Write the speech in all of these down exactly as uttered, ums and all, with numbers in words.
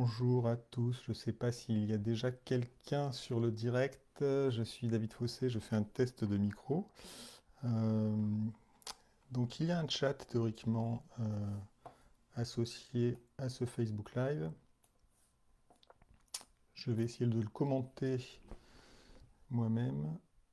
Bonjour à tous, je ne sais pas s'il y a déjà quelqu'un sur le direct. Je suis David Fossé, je fais un test de micro. Euh, donc il y a un chat théoriquement euh, associé à ce Facebook Live. Je vais essayer de le commenter moi-même.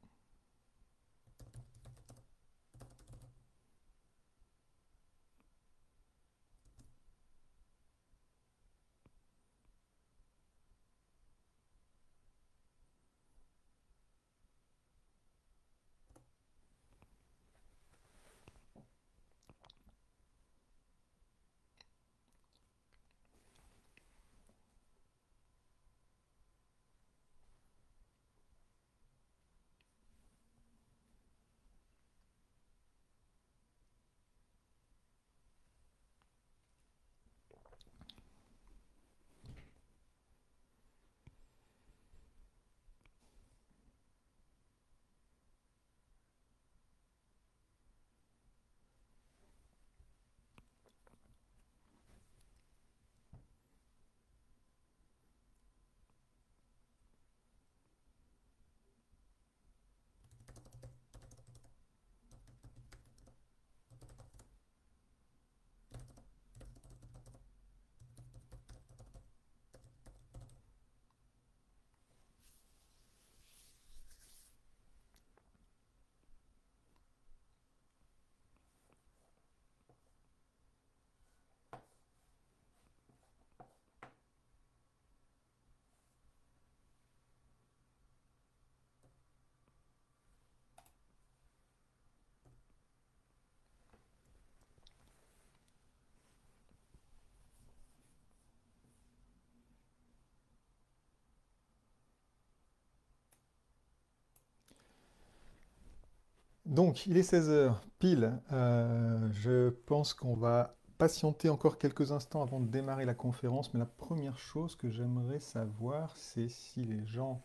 Donc il est seize heures pile. Euh, je pense qu'on va patienter encore quelques instants avant de démarrer la conférence, mais la première chose que j'aimerais savoir, c'est si les gens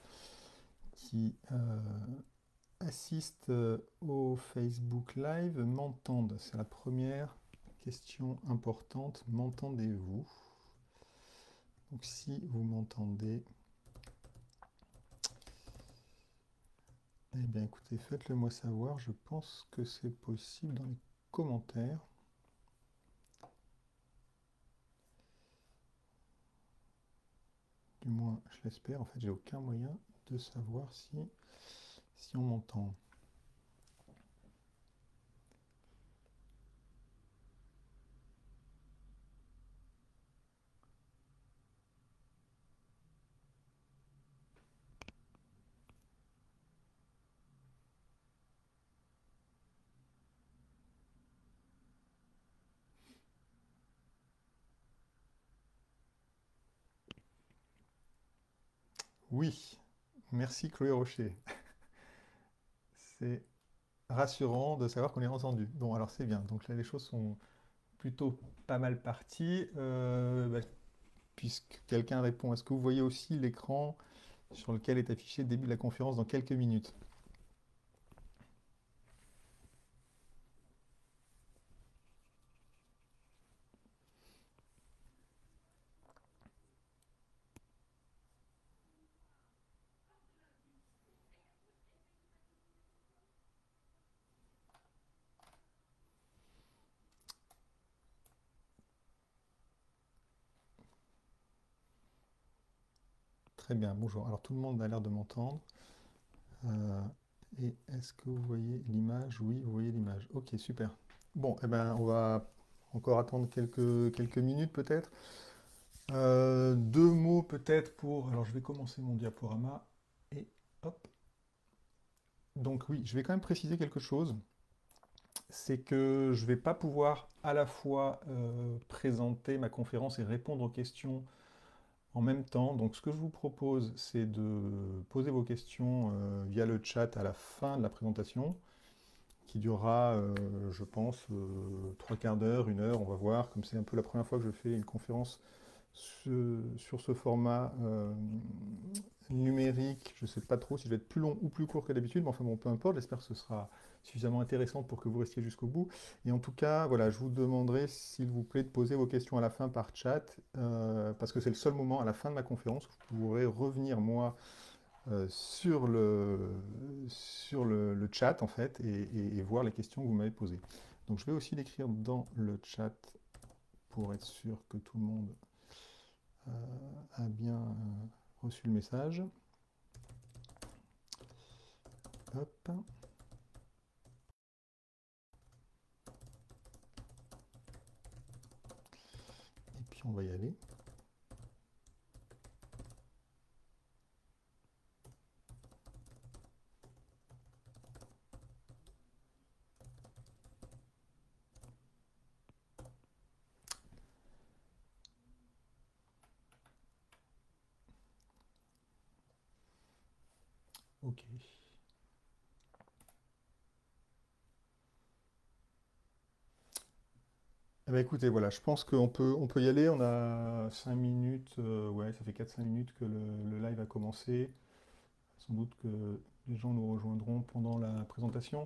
qui euh, assistent euh, au Facebook Live m'entendent. C'est la première question importante. M'entendez-vous? Donc si vous m'entendez, eh bien écoutez, faites-le moi savoir. Je pense que c'est possible dans les commentaires. Du moins, je l'espère. En fait, j'ai aucun moyen de savoir si, si on m'entend. Oui, merci Chloé Rocher. C'est rassurant de savoir qu'on est entendu. Bon, alors c'est bien. Donc là, les choses sont plutôt pas mal parties. Euh, bah, puisque quelqu'un répond, est-ce que vous voyez aussi l'écran sur lequel est affiché le début de la conférence dans quelques minutes? Très bien, bonjour. Alors tout le monde a l'air de m'entendre. Euh, et est-ce que vous voyez l'image? Oui, vous voyez l'image. Ok, super. Bon, eh ben, on va encore attendre quelques, quelques minutes peut-être. Euh, deux mots peut-être pour... Alors je vais commencer mon diaporama. Et hop. Donc oui, je vais quand même préciser quelque chose. C'est que je ne vais pas pouvoir à la fois euh, présenter ma conférence et répondre aux questions en même temps. Donc ce que je vous propose, c'est de poser vos questions euh, via le chat à la fin de la présentation, qui durera, euh, je pense, euh, trois quarts d'heure, une heure, on va voir. Comme c'est un peu la première fois que je fais une conférence ce- sur ce format euh, numérique, je ne sais pas trop si je vais être plus long ou plus court que d'habitude, mais enfin bon, peu importe, j'espère que ce sera suffisamment intéressante pour que vous restiez jusqu'au bout. Et en tout cas, voilà, je vous demanderai, s'il vous plaît, de poser vos questions à la fin par chat, euh, parce que c'est le seul moment à la fin de ma conférence où je pourrai revenir, moi, euh, sur le, sur le, le chat, en fait, et, et- et voir les questions que vous m'avez posées. Donc, je vais aussi l'écrire dans le chat pour être sûr que tout le monde euh, a bien euh, reçu le message. Hop. Et puis on va y aller. Ok. Eh ben, écoutez, voilà, je pense qu'on peut, on peut y aller. On a cinq minutes, euh, ouais, ça fait quatre cinq minutes que le, le live a commencé. Sans doute que les gens nous rejoindront pendant la présentation.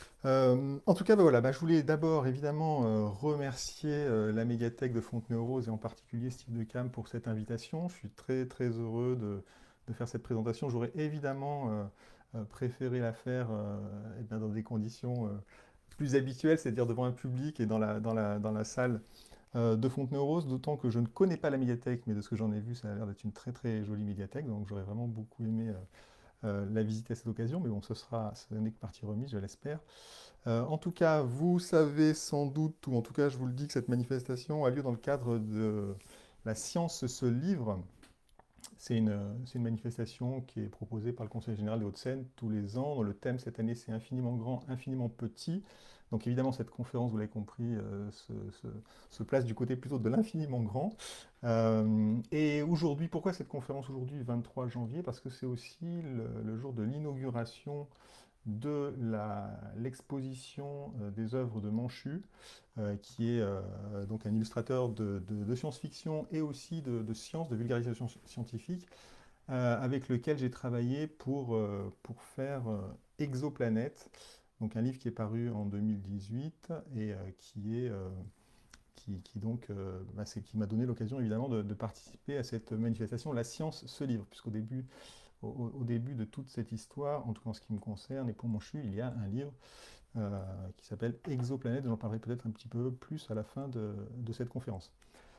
Euh, en tout cas, bah, voilà, bah, je voulais d'abord évidemment euh, remercier euh, la médiathèque de Fontenay-aux-Roses et en particulier Steve de Cam pour cette invitation. Je suis très très heureux de, de faire cette présentation. J'aurais évidemment euh, euh, préféré la faire euh, eh bien, dans des conditions euh, plus habituelles, c'est-à-dire devant un public et dans la, dans la, dans la salle euh, de Fontenay-aux-Roses, d'autant que je ne connais pas la médiathèque, mais de ce que j'en ai vu, ça a l'air d'être une très très jolie médiathèque, donc j'aurais vraiment beaucoup aimé euh, euh, la visiter à cette occasion, mais bon, ce sera, ce n'est que partie remise, je l'espère. Euh, en tout cas, vous savez sans doute, ou en tout cas je vous le dis, que cette manifestation a lieu dans le cadre de La science se livre. C'est une, c'est une manifestation qui est proposée par le Conseil général des Hauts-de-Seine tous les ans. Le thème cette année, c'est infiniment grand, infiniment petit. Donc évidemment, cette conférence, vous l'avez compris, euh, se, se- se place du côté plutôt de l'infiniment grand. Euh, et aujourd'hui, pourquoi cette conférence aujourd'hui, vingt-trois janvier? Parce que c'est aussi le, le jour de l'inauguration de la- l'exposition euh, des œuvres de Manchu, euh, qui est euh, donc un illustrateur de, de- de science-fiction et aussi de, de science, de vulgarisation scientifique, euh, avec lequel j'ai travaillé pour, euh, pour faire euh, Exoplanète, donc un livre qui est paru en deux mille dix-huit et euh, qui est euh, qui, qui donc euh, bah, c'est- qui m'a donné l'occasion évidemment de, de participer à cette manifestation La science se livre, puisqu'au début au, au- au début de toute cette histoire, en tout cas en ce qui me concerne, et pour Monchu, il y a un livre euh, qui s'appelle Exoplanète, dont j'en parlerai peut-être un petit peu plus à la fin de, de cette conférence.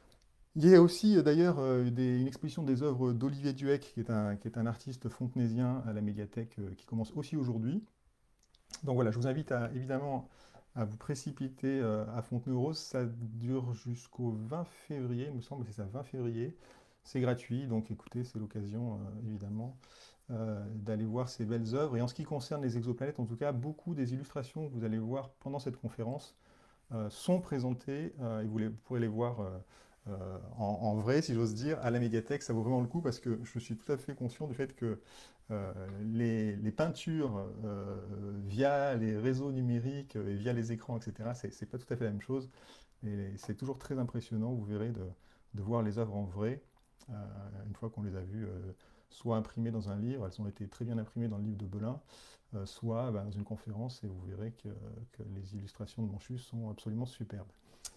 Il y a aussi euh, d'ailleurs euh, des- une exposition des œuvres d'Olivier Duhec, qui est un, qui est un artiste fontenaisien à la médiathèque, euh, qui commence aussi aujourd'hui. Donc voilà, je vous invite à, évidemment à vous précipiter euh, à Fontenay-aux-Roses. Ça dure jusqu'au vingt février, il me semble, c'est ça, vingt février. C'est gratuit, donc écoutez, c'est l'occasion euh, évidemment euh, d'aller voir ces belles œuvres. Et en ce qui concerne les exoplanètes, en tout cas, beaucoup des illustrations que vous allez voir pendant cette conférence euh, sont présentées, euh, et vous, les- vous pourrez les voir euh, euh, en, en vrai, si j'ose dire, à la médiathèque. Ça vaut vraiment le coup parce que je suis tout à fait conscient du fait que euh, les, les peintures euh, via les réseaux numériques et via les écrans, et cetera, c'est c'est pas tout à fait la même chose. Et c'est toujours très impressionnant, vous verrez, de, de voir les œuvres en vrai, euh, une fois qu'on les a vues, euh, soit imprimées dans un livre, elles ont été très bien imprimées dans le livre de Belin, euh, soit bah, dans une conférence, et vous verrez que, que les illustrations de Manchu sont absolument superbes.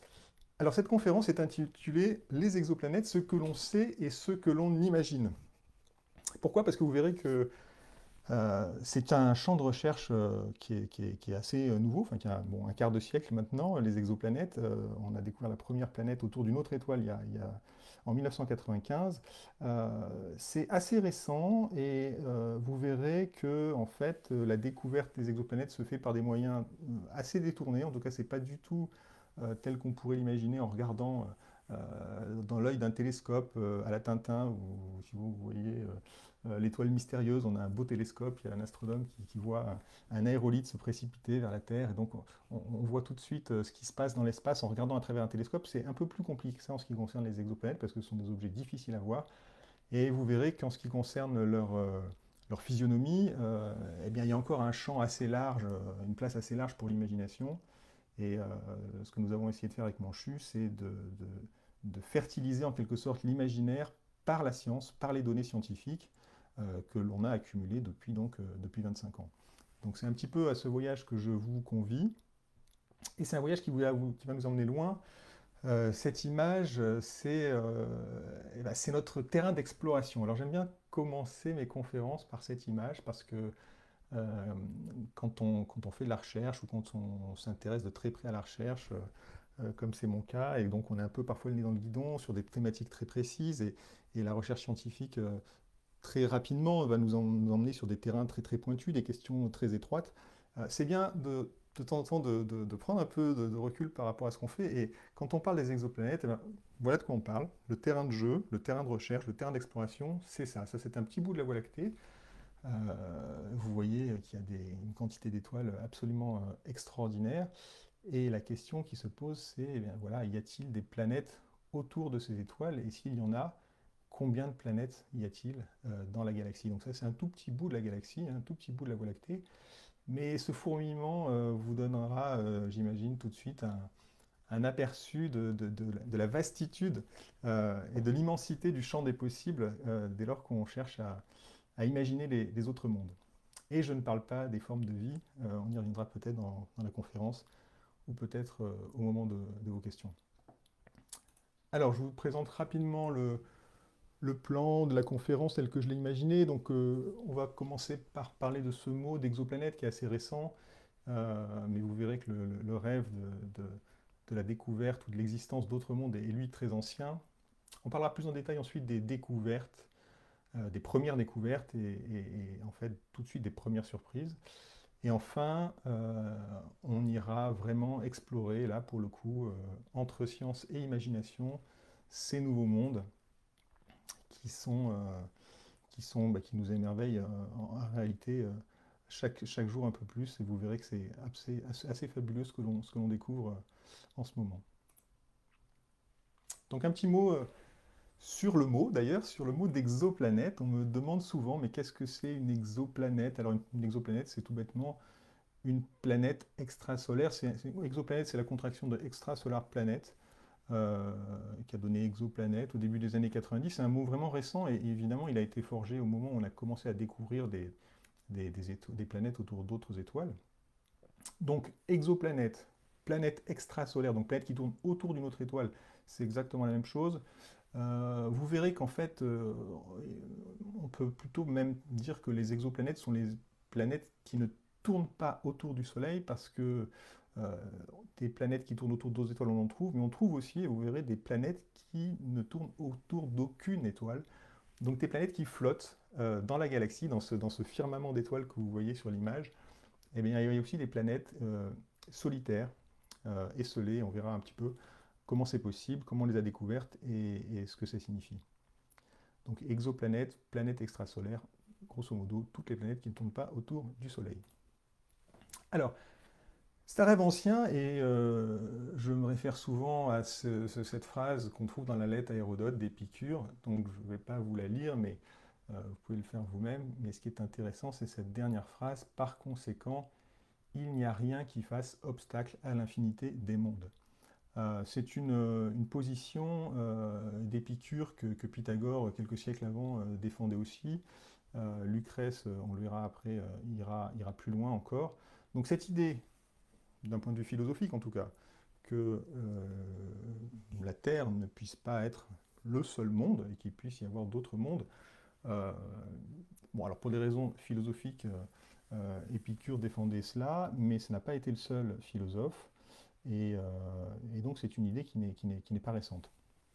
Alors cette conférence est intitulée Les exoplanètes, ce que l'on sait et ce que l'on imagine. Pourquoi? Parce que vous verrez que euh, c'est un champ de recherche euh, qui, est, qui est- qui est assez euh, nouveau, enfin qui a bon, un quart de siècle maintenant, les exoplanètes. Euh, on a découvert la première planète autour d'une autre étoile il y a, il y a- en mille neuf cent quatre-vingt-quinze. Euh, c'est assez récent et euh, vous verrez que en fait, euh, la découverte des exoplanètes se fait par des moyens euh, assez détournés. En tout cas, c'est pas du tout euh, tel qu'on pourrait l'imaginer en regardant euh, dans l'œil d'un télescope euh, à la Tintin, ou si vous voyez euh, euh, l'étoile mystérieuse, on a un beau télescope, il y a un astronome qui, qui voit un, un aérolite se précipiter vers la Terre, et donc on, on voit tout de suite euh, ce qui se passe dans l'espace en regardant à travers un télescope. C'est un peu plus compliqué que ça en ce qui concerne les exoplanètes, parce que ce sont des objets difficiles à voir, et vous verrez qu'en ce qui concerne leur, euh, leur physionomie, euh, eh bien, il y a encore un champ assez large, euh, une place assez large pour l'imagination. Et euh, ce que nous avons essayé de faire avec Manchu, c'est de, de, de fertiliser en quelque sorte l'imaginaire par la science, par les données scientifiques euh, que l'on a accumulées depuis, donc, euh, depuis vingt-cinq ans. Donc c'est un petit peu à ce voyage que je vous convie. Et c'est un voyage qui, va, qui va nous emmener loin. Euh, cette image, c'est euh, eh ben, c'est notre terrain d'exploration. Alors j'aime bien commencer mes conférences par cette image parce que euh, quand, on, quand on fait de la recherche ou quand on, on s'intéresse de très près à la recherche, euh, comme c'est mon cas, et donc on est un peu parfois le nez dans le guidon sur des thématiques très précises, et, et la recherche scientifique euh, très rapidement va nous, en, nous emmener sur des terrains très très pointus, des questions très étroites. Euh, c'est bien de, de temps en temps de, de, de prendre un peu de, de recul par rapport à ce qu'on fait, et quand on parle des exoplanètes, eh ben, voilà de quoi on parle. Le terrain de jeu, le terrain de recherche, le terrain d'exploration, c'est ça. Ça, c'est un petit bout de la Voie lactée. Euh, vous voyez qu'il y a des, une quantité d'étoiles absolument euh, extraordinaire. Et la question qui se pose, c'est, eh bien, voilà, y a-t-il des planètes autour de ces étoiles? Et s'il y en a, combien de planètes y a-t-il euh, dans la galaxie? Donc ça, c'est un tout petit bout de la galaxie, un tout petit bout de la Voie lactée. Mais ce fourmillement euh, vous donnera, euh, j'imagine, tout de suite un, un aperçu de, de, de, de la vastitude euh, et de l'immensité du champ des possibles euh, dès lors qu'on cherche à, à imaginer les, les, autres mondes. Et je ne parle pas des formes de vie, euh, on y reviendra peut-être dans, dans, la conférence, ou peut-être euh, au moment de, de, vos questions. Alors, je vous présente rapidement le, le plan de la conférence tel que je l'ai imaginé. Donc, euh, on va commencer par parler de ce mot d'exoplanète qui est assez récent, euh, mais vous verrez que le, le rêve de, de, de, la découverte ou de l'existence d'autres mondes est, lui, très ancien. On parlera plus en détail ensuite des découvertes, euh, des premières découvertes et, et, et en fait tout de suite des premières surprises. Et enfin, euh, on ira vraiment explorer, là pour le coup, euh, entre science et imagination, ces nouveaux mondes qui, sont, euh, qui, sont, bah, qui nous émerveillent euh, en, en, réalité euh, chaque, chaque jour un peu plus. Et vous verrez que c'est assez, assez, assez fabuleux ce que l'on découvre euh, en ce moment. Donc un petit mot euh, sur le mot, d'ailleurs, sur le mot d'exoplanète. On me demande souvent, mais qu'est-ce que c'est une exoplanète? Alors une, une exoplanète, c'est tout bêtement une planète extrasolaire. C'est, c'est, exoplanète, c'est la contraction de extrasolar planète, euh, qui a donné exoplanète au début des années quatre-vingt-dix. C'est un mot vraiment récent et évidemment, il a été forgé au moment où on a commencé à découvrir des, des, des, des planètes autour d'autres étoiles. Donc, exoplanète, planète extrasolaire, donc planète qui tourne autour d'une autre étoile, c'est exactement la même chose. Euh, vous verrez qu'en fait, euh, on peut plutôt même dire que les exoplanètes sont les planètes qui ne tournent pas autour du Soleil parce que euh, des planètes qui tournent autour d'autres étoiles, on en trouve, mais on trouve aussi, et vous verrez, des planètes qui ne tournent autour d'aucune étoile. Donc des planètes qui flottent euh, dans la galaxie, dans ce, dans ce firmament d'étoiles que vous voyez sur l'image. Eh bien, il y a aussi des planètes euh, solitaires, euh, esselées, on verra un petit peu comment c'est possible, comment on les a découvertes et, et ce que ça signifie. Donc exoplanètes, planètes extrasolaires, grosso modo, toutes les planètes qui ne tournent pas autour du Soleil. Alors, c'est un rêve ancien et euh, je me réfère souvent à ce, ce, cette phrase qu'on trouve dans la lettre à Hérodote d'Épicure, donc je ne vais pas vous la lire, mais euh, vous pouvez le faire vous-même. Mais ce qui est intéressant, c'est cette dernière phrase, par conséquent, il n'y a rien qui fasse obstacle à l'infinité des mondes. Euh, c'est une, une, position euh, d'Épicure que, que Pythagore, quelques siècles avant, euh, défendait aussi. Euh, Lucrèce, on le verra après, euh, ira, ira plus loin encore. Donc cette idée, d'un point de vue philosophique en tout cas, que euh, la Terre ne puisse pas être le seul monde et qu'il puisse y avoir d'autres mondes, euh, bon alors pour des raisons philosophiques, euh, Épicure défendait cela, mais ce n'a pas été le seul philosophe. Et, euh, et donc c'est une idée qui n'est, qui n'est, qui n'est pas récente.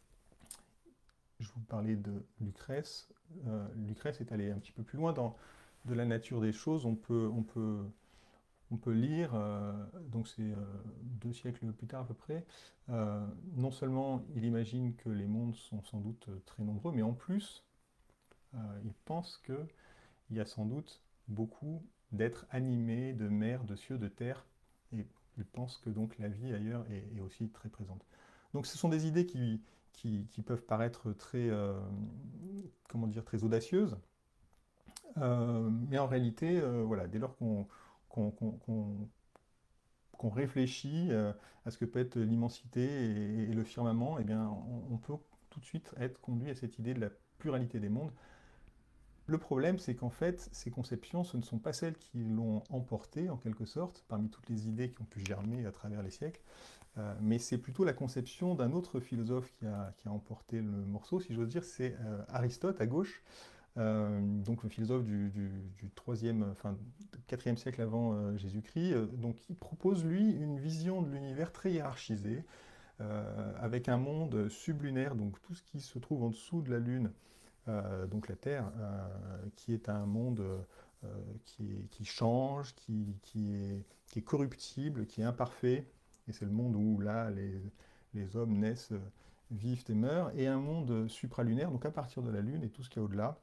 Je vous parlais de Lucrèce. Euh, Lucrèce est allé un petit peu plus loin dans de la nature des choses. On peut, on peut, on peut lire, euh, donc c'est euh, deux siècles plus tard à peu près, euh, non seulement il imagine que les mondes sont sans doute très nombreux, mais en plus, euh, il pense qu'il y a sans doute beaucoup d'êtres animés, de mer, de cieux, de terre, et il pense que donc la vie ailleurs est, est aussi très présente. Donc ce sont des idées qui, qui, qui peuvent paraître très, euh, comment dire, très audacieuses, euh, mais en réalité, euh, voilà, dès lors qu'on qu'on, qu'on, qu'on, qu'on réfléchit euh, à ce que peut être l'immensité et, et le firmament, eh bien, on, on peut tout de suite être conduit à cette idée de la pluralité des mondes. Le problème, c'est qu'en fait, ces conceptions, ce ne sont pas celles qui l'ont emporté, en quelque sorte, parmi toutes les idées qui ont pu germer à travers les siècles, euh, mais c'est plutôt la conception d'un autre philosophe qui a, qui a emporté le morceau, si j'ose dire, c'est euh, Aristote, à gauche, euh, donc le philosophe du, du, du troisième, enfin, quatrième siècle avant euh, Jésus-Christ. Euh, donc il propose, lui, une vision de l'univers très hiérarchisée, euh, avec un monde sublunaire, donc tout ce qui se trouve en dessous de la Lune, euh, donc la Terre, euh, qui est un monde euh, qui, est- qui change, qui, qui est, qui est corruptible, qui est imparfait, et c'est le monde où là les, les hommes naissent, euh, vivent et meurent, et un monde supralunaire, donc à partir de la Lune et tout ce qu'il y a au-delà,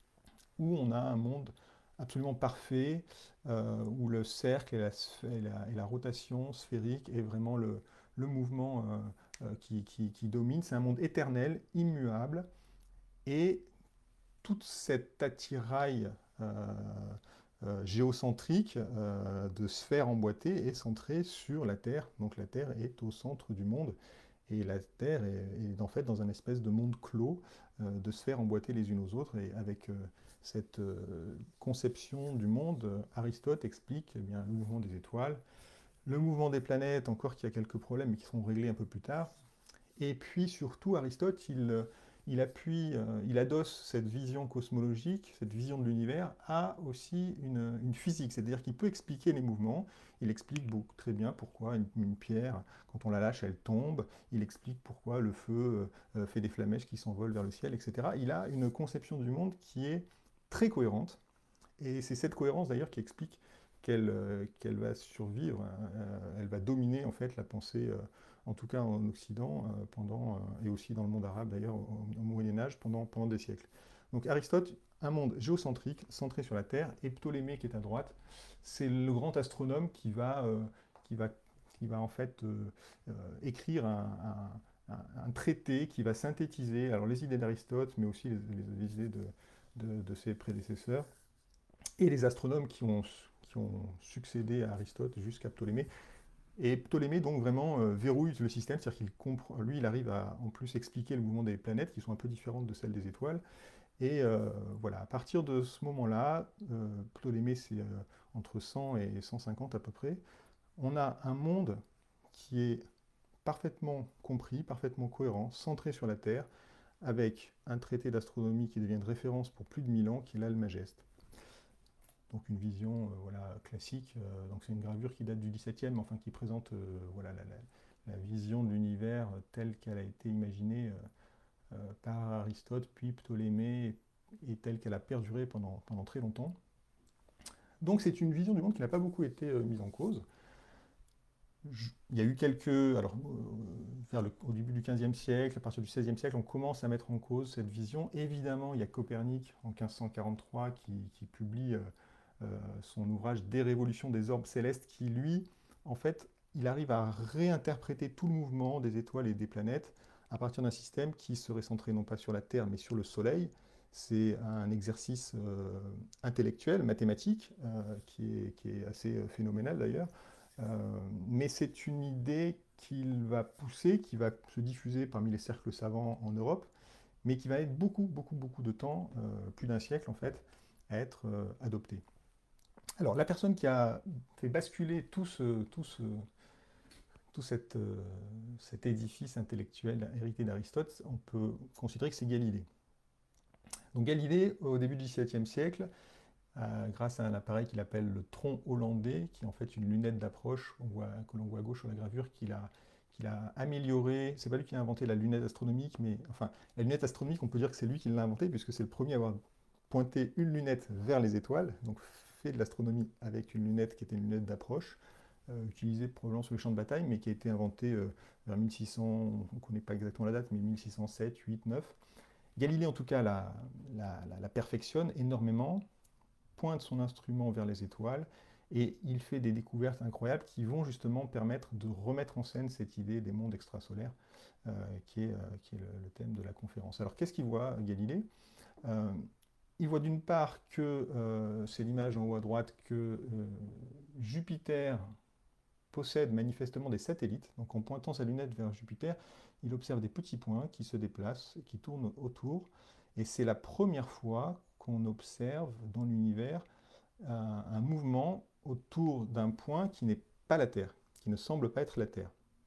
où on a un monde absolument parfait, euh, où le cercle et la, sphè- et la- et la rotation sphérique est vraiment le, le mouvement euh, euh, qui, qui- qui domine. C'est un monde éternel, immuable, et toute cette attirail euh, euh, géocentrique euh, de sphères emboîtées est centrée sur la Terre. Donc la Terre est au centre du monde. Et la Terre est, est en fait dans un espèce de monde clos, euh, de sphères emboîtées les unes aux autres. Et avec euh, cette euh, conception du monde, euh, Aristote explique eh bien, le mouvement des étoiles, le mouvement des planètes, encore qu'il y a quelques problèmes, mais qui seront réglés un peu plus tard. Et puis surtout, Aristote, il, euh, il appuie, euh, il adosse cette vision cosmologique, cette vision de l'univers, à aussi une, une physique, c'est-à-dire qu'il peut expliquer les mouvements. Il explique beaucoup, très bien pourquoi une, une pierre, quand on la lâche, elle tombe. Il explique pourquoi le feu euh, fait des flamèches qui s'envolent vers le ciel, et cetera. Il a une conception du monde qui est très cohérente. Et c'est cette cohérence d'ailleurs qui explique qu'elle euh, qu'elle va survivre, hein, euh, elle va dominer en fait la pensée, euh, en tout cas en Occident, euh, pendant, euh, et aussi dans le monde arabe d'ailleurs, au, au Moyen Âge, pendant, pendant des siècles. Donc Aristote, un monde géocentrique, centré sur la Terre, et Ptolémée qui est à droite, c'est le grand astronome qui va, euh, qui va, qui va en fait euh, euh, écrire un, un- un- un traité qui va synthétiser alors, les idées d'Aristote, mais aussi les, les- les idées de, de- de ses prédécesseurs et les astronomes qui ont, qui ont succédé à Aristote jusqu'à Ptolémée. Et Ptolémée, donc, vraiment euh, verrouille le système, c'est-à-dire qu'il comprend, lui, il arrive à en plus expliquer le mouvement des planètes qui sont un peu différentes de celles des étoiles. Et euh, voilà, à partir de ce moment-là, euh, Ptolémée, c'est euh, entre cent et cent cinquante à peu près, on a un monde qui est parfaitement compris, parfaitement cohérent, centré sur la Terre, avec un traité d'astronomie qui devient de référence pour plus de mille ans, qui est l'Almageste. Donc une vision euh, voilà, classique. Euh, donc c'est une gravure qui date du dix-septième, enfin qui présente euh, voilà, la, la- la vision de l'univers telle qu'elle a été imaginée euh, euh, par Aristote, puis Ptolémée, et telle qu'elle a perduré pendant, pendant très longtemps. Donc c'est une vision du monde qui n'a pas beaucoup été euh, mise en cause. Je- Il y a eu quelques... Alors, euh, vers le- au début du quinzième siècle, à partir du seizième siècle, on commence à mettre en cause cette vision. Évidemment, il y a Copernic en quinze cent quarante-trois qui, qui publie euh, euh, son ouvrage Des révolutions des orbes célestes, qui lui, en fait, il arrive à réinterpréter tout le mouvement des étoiles et des planètes à partir d'un système qui serait centré non pas sur la Terre, mais sur le Soleil. C'est un exercice euh, intellectuel, mathématique, euh, qui est, qui est assez euh, phénoménal d'ailleurs. Euh, mais c'est une idée qu'il va pousser, qui va se diffuser parmi les cercles savants en Europe, mais qui va être beaucoup, beaucoup, beaucoup de temps, euh, plus d'un siècle en fait, à être euh, adoptée. Alors, la personne qui a fait basculer tout, ce, tout, ce, tout cette, euh, cet édifice intellectuel hérité d'Aristote, on peut considérer que c'est Galilée. Donc Galilée, au début du dix-septième siècle, euh, grâce à un appareil qu'il appelle le tronc hollandais, qui est en fait une lunette d'approche que l'on voit à gauche sur la gravure, qu'il a, qu'il a amélioré. C'est pas lui qui a inventé la lunette astronomique, mais enfin, la lunette astronomique, on peut dire que c'est lui qui l'a inventée, puisque c'est le premier à avoir pointé une lunette vers les étoiles, donc fait de l'astronomie avec une lunette qui était une lunette d'approche, euh, utilisée probablement sur les champs de bataille, mais qui a été inventée euh, vers mille six cents, on ne connaît pas exactement la date, mais mille six cent sept, huit, neuf. Galilée, en tout cas, la, la, la, la perfectionne énormément, pointe son instrument vers les étoiles, et il fait des découvertes incroyables qui vont justement permettre de remettre en scène cette idée des mondes extrasolaires, euh, qui est, euh, qui est le, le, thème de la conférence. Alors qu'est-ce qu'il voit, Galilée? euh, Il voit d'une part que, euh, c'est l'image en haut à droite, que euh, Jupiter possède manifestement des satellites. Donc en pointant sa lunette vers Jupiter, il observe des petits points qui se déplacent, qui tournent autour. Et c'est la première fois qu'on observe dans l'univers un, un mouvement autour d'un point qui n'est pas la Terre, qui ne semble pas être la Terre.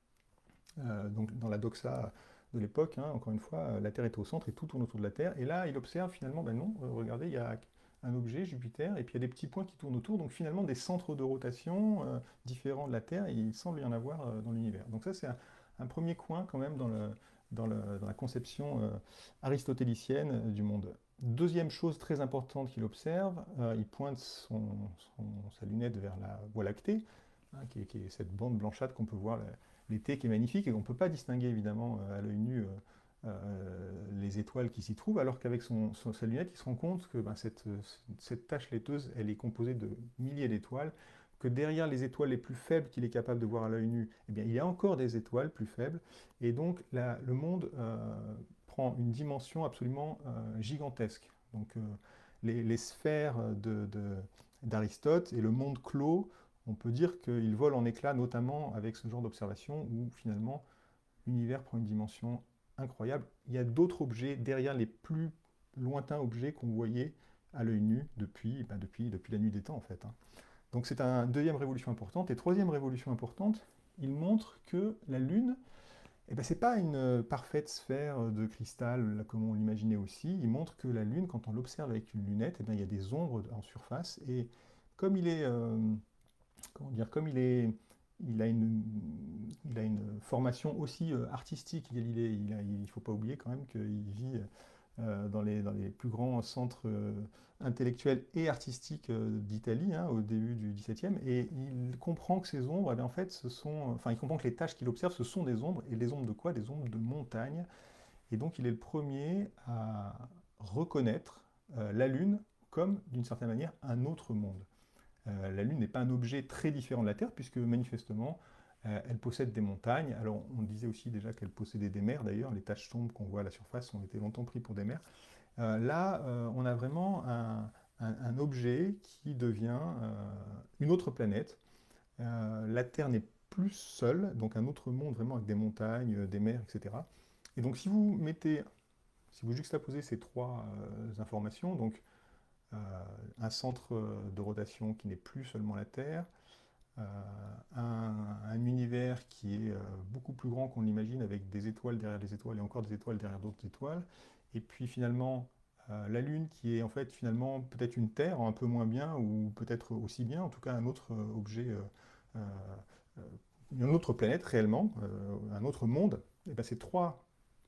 Euh, donc dans la doxa de l'époque, hein, encore une fois, la Terre est au centre et tout tourne autour de la Terre. Et là, il observe finalement, ben non, euh, regardez, il y a un objet, Jupiter, et puis il y a des petits points qui tournent autour, donc finalement des centres de rotation euh, différents de la Terre, et il semble y en avoir euh, dans l'univers. Donc ça, c'est un, un premier coin quand même dans, le, dans, le, dans la conception euh, aristotélicienne euh, du monde. Deuxième chose très importante qu'il observe, euh, il pointe son, son, sa lunette vers la Voie lactée, hein, qui, est, qui, est, cette bande blanchâtre qu'on peut voir l'été, qui est magnifique, et qu'on ne peut pas distinguer évidemment à l'œil nu euh, euh, les étoiles qui s'y trouvent, alors qu'avec son, son, sa lunette, il se rend compte que ben, cette, cette tache laiteuse, elle est composée de milliers d'étoiles, que derrière les étoiles les plus faibles qu'il est capable de voir à l'œil nu, eh bien, il y a encore des étoiles plus faibles, et donc la, le monde euh, prend une dimension absolument euh, gigantesque. Donc euh, les, les, sphères de, de, d'Aristote et le monde clos, on peut dire qu'ils volent en éclats, notamment avec ce genre d'observation où finalement l'univers prend une dimension incroyable. Il y a d'autres objets derrière les plus lointains objets qu'on voyait à l'œil nu depuis, bah depuis, depuis la nuit des temps en fait. Hein. Donc c'est une deuxième révolution importante. Et troisième révolution importante, il montre que la Lune, eh ben, ce n'est pas une parfaite sphère de cristal là, comme on l'imaginait aussi. Il montre que la Lune, quand on l'observe avec une lunette, eh ben, il y a des ombres en surface. Et comme il est, euh, comment dire, comme il est il a une, il a une formation aussi euh, artistique, Galilée. Il ne faut pas oublier quand même qu'il vit euh, dans, les, dans les plus grands centres euh, intellectuels et artistiques euh, d'Italie, hein, au début du dix-septième, et il comprend que ces ombres, eh bien, en fait, ce sont, enfin, il comprend que les tâches qu'il observe, ce sont des ombres, et des ombres de quoi? Des ombres de montagne. Et donc, il est le premier à reconnaître euh, la Lune comme, d'une certaine manière, un autre monde. Euh, la Lune n'est pas un objet très différent de la Terre, puisque manifestement, euh, elle possède des montagnes. Alors, on disait aussi déjà qu'elle possédait des mers, d'ailleurs. Les taches sombres qu'on voit à la surface ont été longtemps pris pour des mers. Euh, là, euh, on a vraiment un, un, un objet qui devient euh, une autre planète. Euh, la Terre n'est plus seule, donc un autre monde vraiment avec des montagnes, des mers, et cetera. Et donc, si vous mettez, si vous juxtaposez ces trois euh, informations, donc euh, un centre de rotation qui n'est plus seulement la Terre, euh, un, un univers qui est euh, beaucoup plus grand qu'on l'imagine, avec des étoiles derrière des étoiles et encore des étoiles derrière d'autres étoiles, et puis finalement euh, la Lune qui est en fait finalement peut-être une Terre, un peu moins bien, ou peut-être aussi bien, en tout cas un autre euh, objet, euh, euh, une autre planète réellement, euh, un autre monde. Et bien ces trois,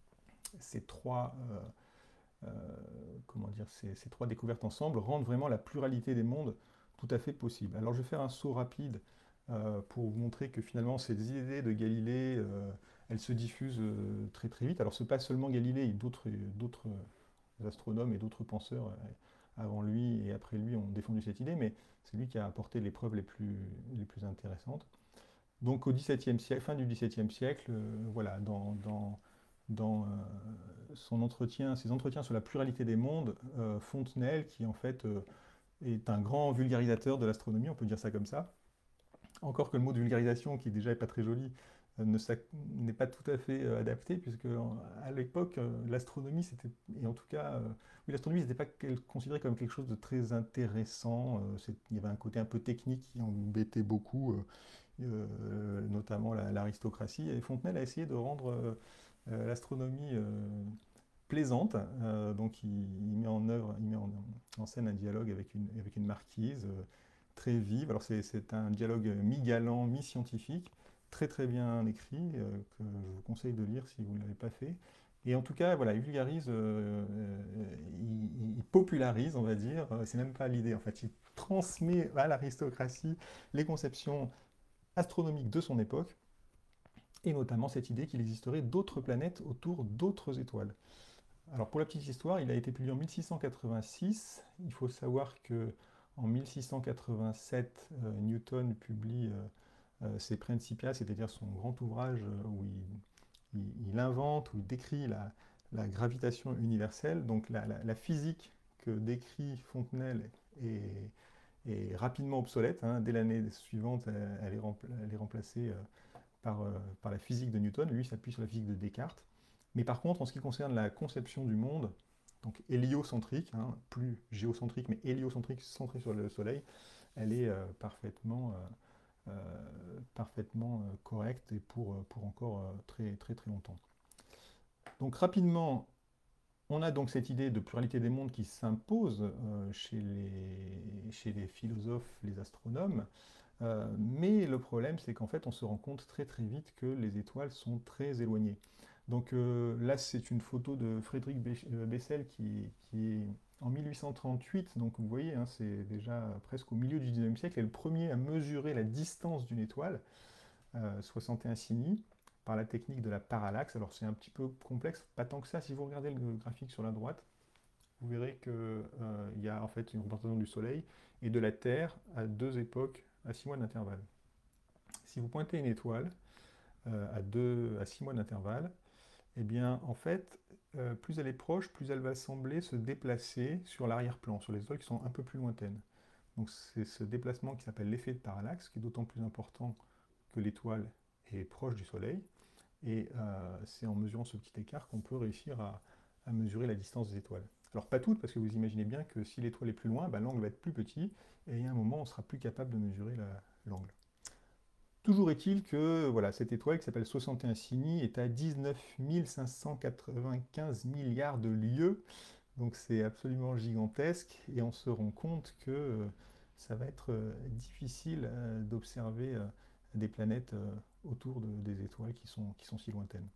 ces trois euh, euh, comment dire, ces, ces trois découvertes ensemble rendent vraiment la pluralité des mondes tout à fait possible. Alors je vais faire un saut rapide euh, pour vous montrer que finalement ces idées de Galilée, euh, elles se diffusent euh, très très vite. Alors ce n'est pas seulement Galilée, d'autres d'autres astronomes et d'autres penseurs euh, avant lui et après lui ont défendu cette idée, mais c'est lui qui a apporté les preuves les plus, les plus intéressantes. Donc au dix-septième siècle, fin du dix-septième siècle, euh, voilà, dans, dans dans euh, son entretien, ses entretiens sur la pluralité des mondes, euh, Fontenelle, qui en fait euh, est un grand vulgarisateur de l'astronomie, on peut dire ça comme ça. Encore que le mot de vulgarisation, qui déjà n'est pas très joli, euh, n'est pas tout à fait euh, adapté, puisque en, à l'époque, euh, l'astronomie, c'était, et en tout cas, euh, oui, l'astronomie n'était pas considérée comme quelque chose de très intéressant. Euh, il y avait un côté un peu technique qui embêtait beaucoup, euh, euh, notamment l'aristocratie. Et Fontenelle a essayé de rendre euh, euh, l'astronomie euh, plaisante. Euh, donc il, il met en œuvre, il met en, en scène un dialogue avec une, avec une marquise euh, très vive. Alors c'est un dialogue mi-galant, mi-scientifique, très très bien écrit, euh, que je vous conseille de lire si vous ne l'avez pas fait. Et en tout cas, voilà, il vulgarise, euh, euh, il, il, popularise, on va dire, c'est même pas l'idée en fait, il transmet à l'aristocratie les conceptions astronomiques de son époque, et notamment cette idée qu'il existerait d'autres planètes autour d'autres étoiles. Alors pour la petite histoire, il a été publié en mille six cent quatre-vingt-six. Il faut savoir que en mille six cent quatre-vingt-sept, euh, Newton publie euh, euh, ses Principia, c'est-à-dire son grand ouvrage euh, où il, il, il, invente, où il décrit la, la gravitation universelle. Donc la, la, la, physique que décrit Fontenelle est, est rapidement obsolète. Hein. Dès l'année suivante, elle, elle, est, rempla elle est remplacée euh, par, euh, par la physique de Newton. Lui s'appuie sur la physique de Descartes. Mais par contre, en ce qui concerne la conception du monde, donc héliocentrique, hein, plus géocentrique, mais héliocentrique, centrée sur le Soleil, elle est euh, parfaitement, euh, euh, parfaitement euh, correcte et pour, euh, pour encore euh, très, très très longtemps. Donc rapidement, on a donc cette idée de pluralité des mondes qui s'impose euh, chez les, chez les philosophes, les astronomes, euh, mais le problème c'est qu'en fait on se rend compte très très vite que les étoiles sont très éloignées. Donc euh, là c'est une photo de Frédéric Bessel qui, qui est en mille huit cent trente-huit, donc vous voyez hein, c'est déjà presque au milieu du dix-neuvième siècle, est le premier à mesurer la distance d'une étoile, euh, soixante et un Cygni, par la technique de la parallaxe. Alors c'est un petit peu complexe, pas tant que ça. Si vous regardez le graphique sur la droite, vous verrez qu'il euh, y a en fait une représentation du Soleil et de la Terre à deux époques, à six mois d'intervalle. Si vous pointez une étoile euh, à, deux, à six mois d'intervalle, eh bien en fait, euh, plus elle est proche, plus elle va sembler se déplacer sur l'arrière-plan, sur les étoiles qui sont un peu plus lointaines. Donc c'est ce déplacement qui s'appelle l'effet de parallaxe, qui est d'autant plus important que l'étoile est proche du Soleil. Et euh, c'est en mesurant ce petit écart qu'on peut réussir à, à, mesurer la distance des étoiles. Alors pas toutes, parce que vous imaginez bien que si l'étoile est plus loin, ben, l'angle va être plus petit, et il y a un moment, on sera plus capable de mesurer l'angle. Toujours est-il que voilà, cette étoile qui s'appelle soixante et un Cygni est à dix-neuf mille cinq cent quatre-vingt-quinze milliards de lieues, donc c'est absolument gigantesque, et on se rend compte que euh, ça va être euh, difficile euh, d'observer euh, des planètes euh, autour de, des étoiles qui sont, qui sont si lointaines.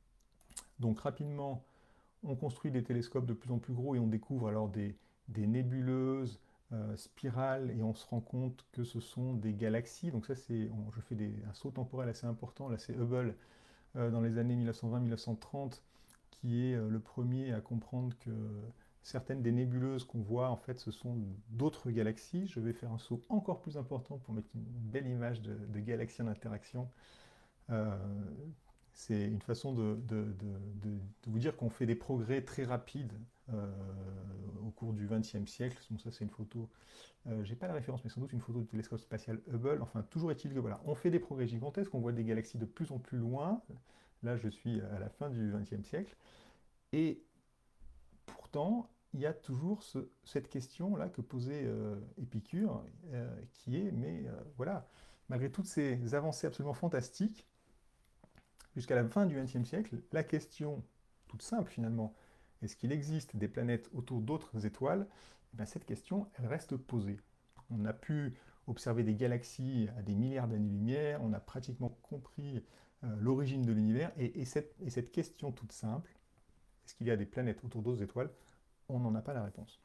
Donc rapidement, on construit des télescopes de plus en plus gros et on découvre alors des, des nébuleuses, euh, spirales, et on se rend compte que ce sont des galaxies. Donc ça, c'est, on- je fais des, un saut temporel assez important. Là, c'est Hubble, euh, dans les années mille neuf cent vingt mille neuf cent trente, qui est euh, le premier à comprendre que certaines des nébuleuses qu'on voit, en fait, ce sont d'autres galaxies. Je vais faire un saut encore plus important pour mettre une belle image de, de galaxies en interaction. Euh, c'est une façon de, de, de, de, de vous dire qu'on fait des progrès très rapides euh, au cours du vingtième siècle. Bon, ça, c'est une photo, euh, j'ai pas la référence, mais sans doute une photo du télescope spatial Hubble. Enfin, toujours est-il que voilà, on fait des progrès gigantesques, on voit des galaxies de plus en plus loin. Là, je suis à la fin du vingtième siècle. Et pourtant, il y a toujours ce, cette question-là que posait euh, Épicure, euh, qui est, mais euh, voilà, malgré toutes ces avancées absolument fantastiques, jusqu'à la fin du vingtième siècle, la question toute simple finalement, est-ce qu'il existe des planètes autour d'autres étoiles? Eh bien, cette question, elle reste posée. On a pu observer des galaxies à des milliards d'années-lumière, on a pratiquement compris euh, l'origine de l'univers, et, et, cette, et cette question toute simple, est-ce qu'il y a des planètes autour d'autres étoiles? On n'en a pas la réponse.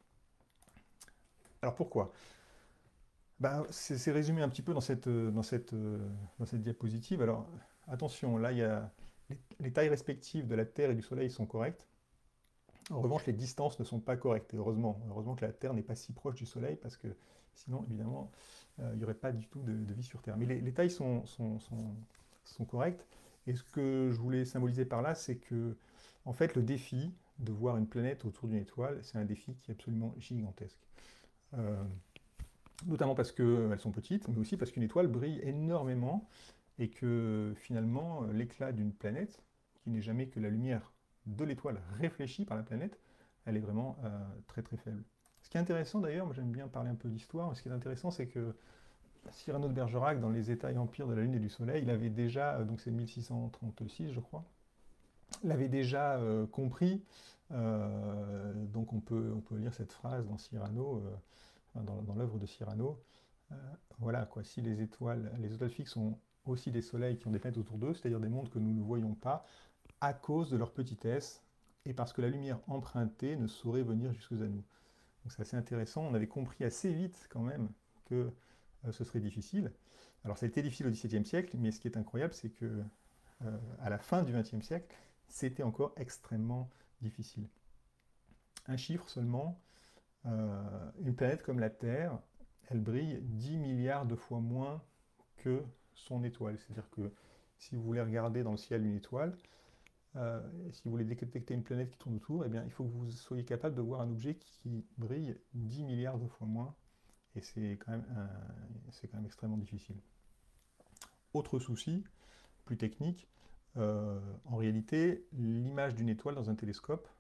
Alors pourquoi? Ben, c'est résumé un petit peu dans cette, dans, cette, dans cette diapositive. Alors attention, là il y a les, les tailles respectives de la Terre et du Soleil sont correctes. En revanche, les distances ne sont pas correctes. Et heureusement, heureusement que la Terre n'est pas si proche du Soleil, parce que sinon, évidemment, euh, il n'y aurait pas du tout de, de vie sur Terre. Mais les, les tailles sont, sont, sont, sont correctes. Et ce que je voulais symboliser par là, c'est que, en fait, le défi de voir une planète autour d'une étoile, c'est un défi qui est absolument gigantesque. Euh, notamment parce qu'elles sont petites, mais aussi parce qu'une étoile brille énormément et que finalement l'éclat d'une planète, qui n'est jamais que la lumière de l'étoile réfléchie par la planète, elle est vraiment euh, très très faible. Ce qui est intéressant d'ailleurs, moi j'aime bien parler un peu d'histoire, ce qui est intéressant c'est que Cyrano de Bergerac, dans les États et empires de la Lune et du Soleil, il avait déjà, donc c'est mille six cent trente-six je crois, l'avait déjà euh, compris, euh, donc on peut, on peut lire cette phrase dans Cyrano, euh, dans, dans l'œuvre de Cyrano, euh, voilà quoi, si les étoiles, les étoiles fixes sont aussi des soleils qui ont des planètes autour d'eux, c'est-à-dire des mondes que nous ne voyons pas, à cause de leur petitesse, et parce que la lumière empruntée ne saurait venir jusqu'à nous. Donc c'est assez intéressant, on avait compris assez vite quand même que euh, ce serait difficile. Alors ça a été difficile au dix-septième siècle, mais ce qui est incroyable, c'est que euh, à la fin du vingtième siècle, c'était encore extrêmement difficile. Un chiffre seulement, euh, une planète comme la Terre, elle brille dix milliards de fois moins que son étoile. C'est-à-dire que si vous voulez regarder dans le ciel une étoile, euh, si vous voulez détecter une planète qui tourne autour, eh bien, il faut que vous soyez capable de voir un objet qui brille dix milliards de fois moins. Et c'est quand même, un, c'est quand même extrêmement difficile. Autre souci, plus technique, euh, en réalité, l'image d'une étoile dans un télescope,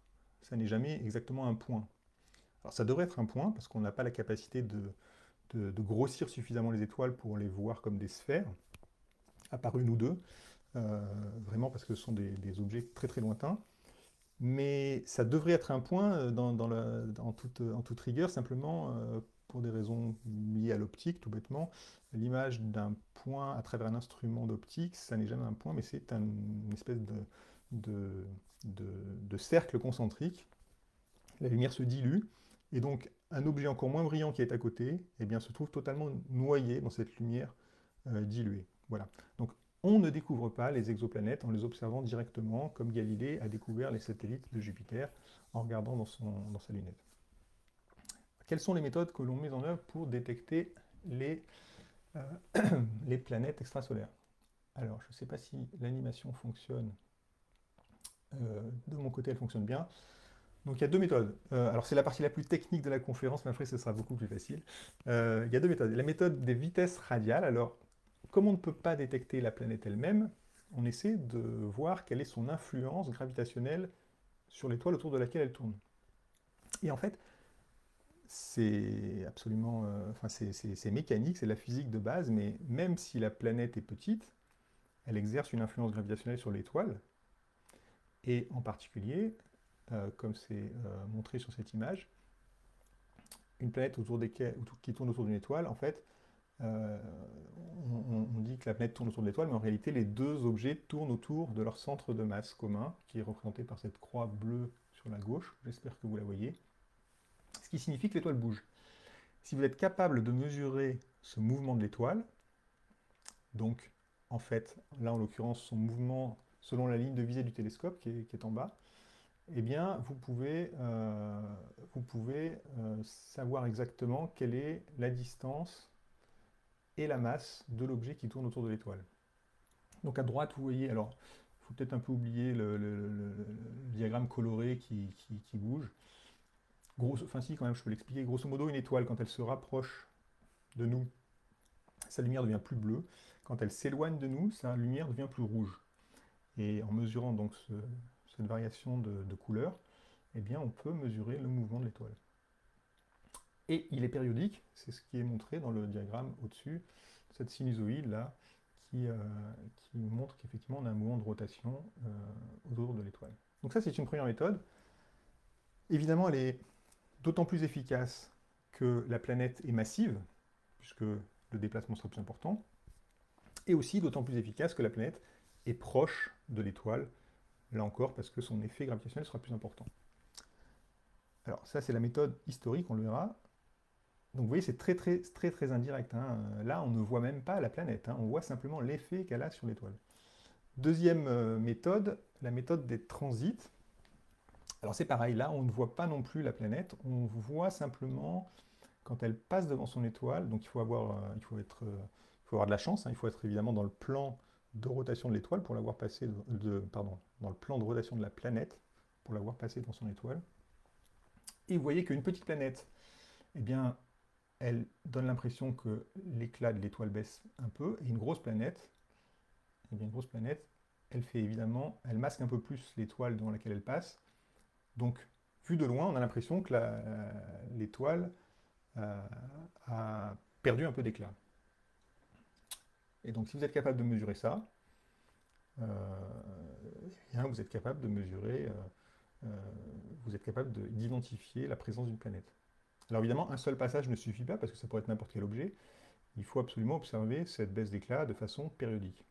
ça n'est jamais exactement un point. Alors ça devrait être un point, parce qu'on n'a pas la capacité de, de, de grossir suffisamment les étoiles pour les voir comme des sphères, à part une ou deux, euh, vraiment parce que ce sont des, des objets très très lointains. Mais ça devrait être un point dans, dans la, en, toute, en toute rigueur, simplement euh, pour des raisons liées à l'optique, tout bêtement. L'image d'un point à travers un instrument d'optique, ça n'est jamais un point, mais c'est un, une espèce de, de, de, de cercle concentrique. La lumière se dilue, et donc un objet encore moins brillant qui est à côté, eh bien, se trouve totalement noyé dans cette lumière euh, diluée. Voilà. Donc on ne découvre pas les exoplanètes en les observant directement, comme Galilée a découvert les satellites de Jupiter en regardant dans, son, dans sa lunette. Quelles sont les méthodes que l'on met en œuvre pour détecter les, euh, les planètes extrasolaires? Alors, je ne sais pas si l'animation fonctionne. Euh, de mon côté, elle fonctionne bien. Donc il y a deux méthodes. Euh, alors c'est la partie la plus technique de la conférence, mais après ce sera beaucoup plus facile. Euh, il y a deux méthodes. La méthode des vitesses radiales. Alors, comme on ne peut pas détecter la planète elle-même, on essaie de voir quelle est son influence gravitationnelle sur l'étoile autour de laquelle elle tourne. Et en fait, c'est absolument, euh, enfin c'est mécanique, c'est la physique de base, mais même si la planète est petite, elle exerce une influence gravitationnelle sur l'étoile. Et en particulier, euh, comme c'est euh, montré sur cette image, une planète autour desquelles, qui tourne autour d'une étoile, en fait, euh, on, on dit que la planète tourne autour de l'étoile, mais en réalité, les deux objets tournent autour de leur centre de masse commun, qui est représenté par cette croix bleue sur la gauche. J'espère que vous la voyez. Ce qui signifie que l'étoile bouge. Si vous êtes capable de mesurer ce mouvement de l'étoile, donc en fait, là en l'occurrence, son mouvement selon la ligne de visée du télescope qui est, qui est en bas, eh bien, vous pouvez, euh, vous pouvez euh, savoir exactement quelle est la distance et la masse de l'objet qui tourne autour de l'étoile. Donc à droite, vous voyez, alors, il faut peut-être un peu oublier le, le, le, le diagramme coloré qui, qui, qui bouge. Grosso, enfin si, quand même, je peux l'expliquer. Grosso modo, une étoile, quand elle se rapproche de nous, sa lumière devient plus bleue. Quand elle s'éloigne de nous, sa lumière devient plus rouge. Et en mesurant donc ce, cette variation de, de couleur, eh bien, on peut mesurer le mouvement de l'étoile. Et il est périodique, c'est ce qui est montré dans le diagramme au-dessus, cette sinusoïde-là, qui, euh, qui montre qu'effectivement on a un mouvement de rotation euh, autour de l'étoile. Donc ça, c'est une première méthode. Évidemment, elle est d'autant plus efficace que la planète est massive, puisque le déplacement sera plus important, et aussi d'autant plus efficace que la planète est proche de l'étoile, là encore parce que son effet gravitationnel sera plus important. Alors ça, c'est la méthode historique, on le verra. Donc vous voyez, c'est très très très très indirect. Hein. Là, on ne voit même pas la planète, hein. On voit simplement l'effet qu'elle a sur l'étoile. Deuxième euh, méthode, la méthode des transits. Alors c'est pareil, là, on ne voit pas non plus la planète, on voit simplement quand elle passe devant son étoile. Donc il faut avoir, euh, il faut être, euh, il faut avoir de la chance, hein. Il faut être évidemment dans le plan de rotation de l'étoile pour la voir passer, de, de, pardon, dans le plan de rotation de la planète pour la voir passer devant son étoile. Et vous voyez qu'une petite planète, eh bien, elle donne l'impression que l'éclat de l'étoile baisse un peu, et une grosse planète, eh bien une grosse planète, elle fait évidemment, elle masque un peu plus l'étoile devant laquelle elle passe. Donc, vu de loin, on a l'impression que l'étoile euh, a perdu un peu d'éclat. Et donc, si vous êtes capable de mesurer ça, euh, eh bien, vous êtes capable de mesurer, euh, euh, vous êtes capable d'identifier la présence d'une planète. Alors évidemment, un seul passage ne suffit pas, parce que ça pourrait être n'importe quel objet. Il faut absolument observer cette baisse d'éclat de façon périodique.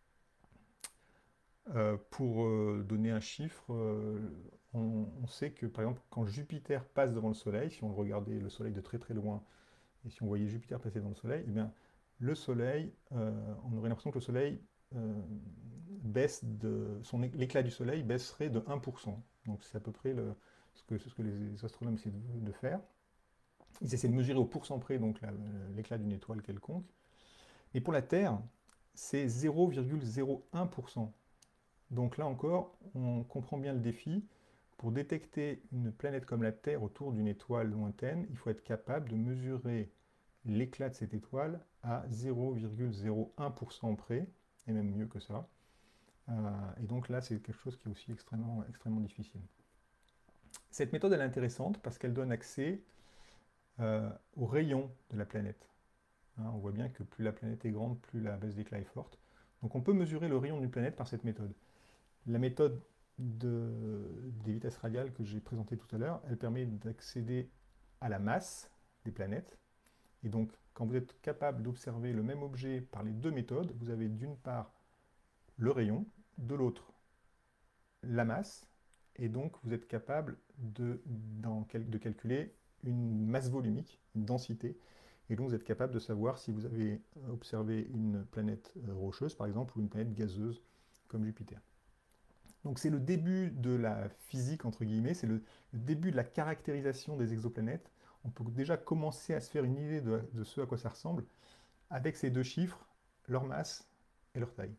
Euh, pour euh, donner un chiffre, euh, on, on sait que par exemple, quand Jupiter passe devant le Soleil, si on regardait le Soleil de très très loin, et si on voyait Jupiter passer devant le Soleil, eh bien, le Soleil, euh, on aurait l'impression que le Soleil euh, baisse de... son l'éclat du Soleil baisserait de un pour cent. Donc c'est à peu près le, ce, que, ce que les astronomes essaient de, de faire. Ils essaient de mesurer au pourcent près donc l'éclat d'une étoile quelconque. Et pour la Terre, c'est zéro virgule zéro un pour cent. Donc là encore, on comprend bien le défi. Pour détecter une planète comme la Terre autour d'une étoile lointaine, il faut être capable de mesurer l'éclat de cette étoile à zéro virgule zéro un pour cent près, et même mieux que ça. Euh, et donc là, c'est quelque chose qui est aussi extrêmement, extrêmement difficile. Cette méthode, elle est intéressante parce qu'elle donne accès euh, aux rayons de la planète. Hein, on voit bien que plus la planète est grande, plus la baisse d'éclat est forte. Donc on peut mesurer le rayon d'une planète par cette méthode. La méthode de, des vitesses radiales que j'ai présentée tout à l'heure, elle permet d'accéder à la masse des planètes. Et donc, quand vous êtes capable d'observer le même objet par les deux méthodes, vous avez d'une part le rayon, de l'autre la masse, et donc vous êtes capable de, dans, de calculer une masse volumique, une densité, et donc vous êtes capable de savoir si vous avez observé une planète rocheuse, par exemple, ou une planète gazeuse, comme Jupiter. Donc c'est le début de la physique, entre guillemets, c'est le, le, début de la caractérisation des exoplanètes. On peut déjà commencer à se faire une idée de, de ce à quoi ça ressemble, avec ces deux chiffres, leur masse et leur taille.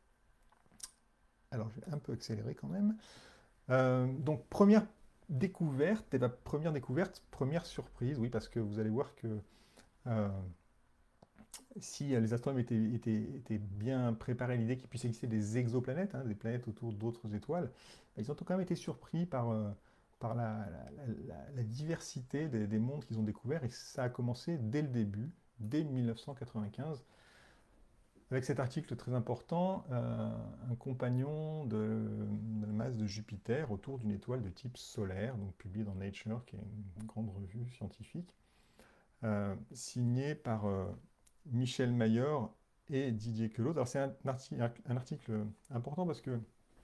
Alors je vais un peu accélérer quand même. Euh, donc première découverte, et bien, première découverte, première surprise, oui, parce que vous allez voir que euh, si les astronomes étaient, étaient, étaient bien préparés à l'idée qu'il puisse exister des exoplanètes, hein, des planètes autour d'autres étoiles, ils ont quand même été surpris par, euh, par la, la, la, la, diversité des, des mondes qu'ils ont découverts, et ça a commencé dès le début, dès mille neuf cent quatre-vingt-quinze, avec cet article très important, euh, un compagnon de, de la masse de Jupiter autour d'une étoile de type solaire, donc publié dans Nature, qui est une grande revue scientifique, euh, signé par euh, Michel Mayor et Didier Queloz. Alors c'est un, arti un, article important parce que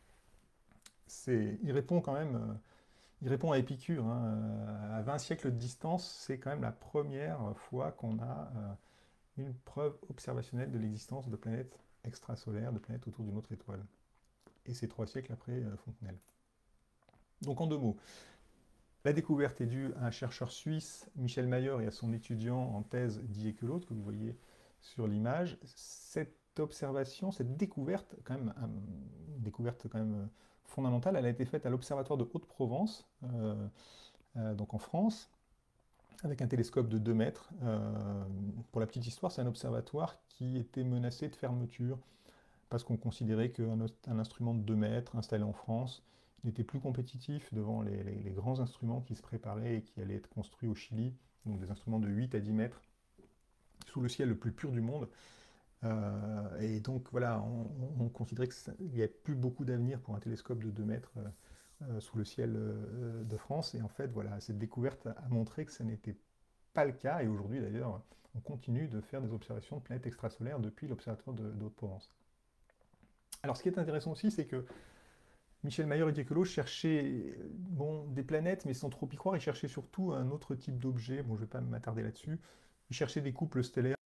c'est, il répond quand même, euh, il répond à Épicure. Hein, à vingt siècles de distance, c'est quand même la première fois qu'on a euh, une preuve observationnelle de l'existence de planètes extrasolaires, de planètes autour d'une autre étoile. Et c'est trois siècles après euh, Fontenelle. Donc en deux mots, la découverte est due à un chercheur suisse, Michel Mayor, et à son étudiant en thèse, Didier Queloz, que vous voyez sur l'image. Cette observation, cette découverte, quand même, une découverte quand même fondamentale, elle a été faite à l'Observatoire de Haute-Provence, euh, euh, donc en France, avec un télescope de deux mètres. Euh, pour la petite histoire, c'est un observatoire qui était menacé de fermeture parce qu'on considérait qu'un un instrument de deux mètres installé en France n'était plus compétitif devant les, les, les, grands instruments qui se préparaient et qui allaient être construits au Chili, donc des instruments de huit à dix mètres, sous le ciel le plus pur du monde. Euh, et donc voilà, on, on considérait qu'il n'y avait plus beaucoup d'avenir pour un télescope de deux mètres euh, euh, sous le ciel euh, de France. Et en fait, voilà, cette découverte a montré que ça n'était pas le cas. Et aujourd'hui, d'ailleurs, on continue de faire des observations de planètes extrasolaires depuis l'Observatoire de, de Haute-Provence. Alors, ce qui est intéressant aussi, c'est que Michel Mayor et Didier Queloz cherchaient bon, des planètes, mais sans trop y croire, ils cherchaient surtout un autre type d'objet. Bon, je ne vais pas m'attarder là-dessus. Ils cherchaient des couples stellaires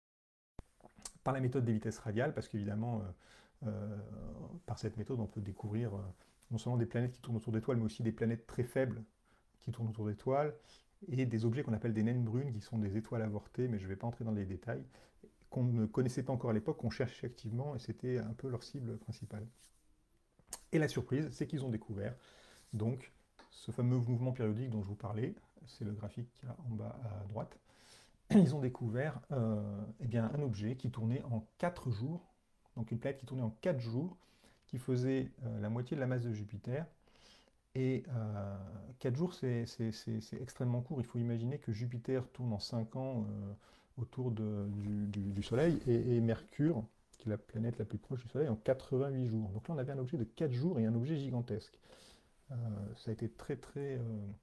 par la méthode des vitesses radiales, parce qu'évidemment, euh, euh, par cette méthode, on peut découvrir euh, non seulement des planètes qui tournent autour d'étoiles, mais aussi des planètes très faibles qui tournent autour d'étoiles, et des objets qu'on appelle des naines brunes, qui sont des étoiles avortées, mais je ne vais pas entrer dans les détails, qu'on ne connaissait pas encore à l'époque, qu'on cherchait activement, et c'était un peu leur cible principale. Et la surprise, c'est qu'ils ont découvert donc ce fameux mouvement périodique dont je vous parlais, c'est le graphique qu'il y a en bas à droite. Ils ont découvert euh, eh bien, un objet qui tournait en quatre jours, donc une planète qui tournait en quatre jours, qui faisait euh, la moitié de la masse de Jupiter. Et euh, quatre jours, c'est extrêmement court. Il faut imaginer que Jupiter tourne en cinq ans euh, autour de, du, du, du Soleil, et, et Mercure, qui est la planète la plus proche du Soleil, en quatre-vingt-huit jours. Donc là, on avait un objet de quatre jours et un objet gigantesque. Euh, ça a été très, très, euh,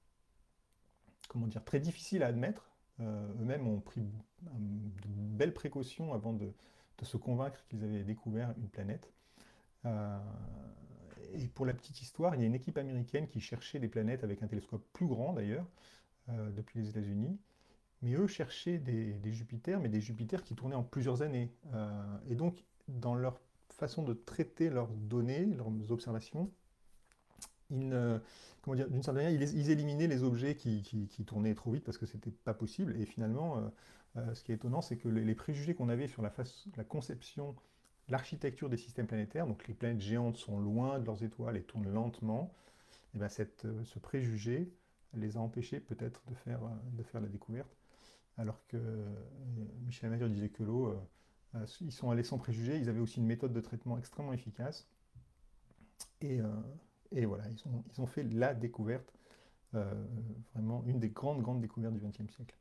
comment dire, très difficile à admettre. Euh, Eux-mêmes ont pris de belles précautions avant de, de se convaincre qu'ils avaient découvert une planète. Euh, et pour la petite histoire, il y a une équipe américaine qui cherchait des planètes avec un télescope plus grand d'ailleurs, euh, depuis les États-Unis. Mais eux cherchaient des, des Jupiters, mais des Jupiters qui tournaient en plusieurs années. Euh, et donc, dans leur façon de traiter leurs données, leurs observations, ils, euh, comment dire, d'une certaine manière, ils, ils éliminaient les objets qui, qui, qui tournaient trop vite parce que c'était pas possible. Et finalement, euh, euh, ce qui est étonnant, c'est que les, les préjugés qu'on avait sur la, face, la conception, l'architecture des systèmes planétaires, donc les planètes géantes sont loin de leurs étoiles et tournent lentement, et bien cette, euh, ce préjugé les a empêchés peut-être de faire, euh, de faire la découverte. Alors que euh, Michel Mayor disait que l'eau, euh, euh, ils sont allés sans préjugés, ils avaient aussi une méthode de traitement extrêmement efficace. Et, euh, et voilà, ils ont, ils ont fait la découverte euh, vraiment une des grandes, grandes découvertes du vingtième siècle.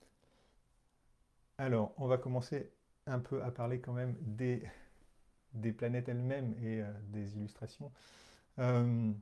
Alors, on va commencer un peu à parler quand même des, des planètes elles-mêmes et euh, des illustrations. Euh,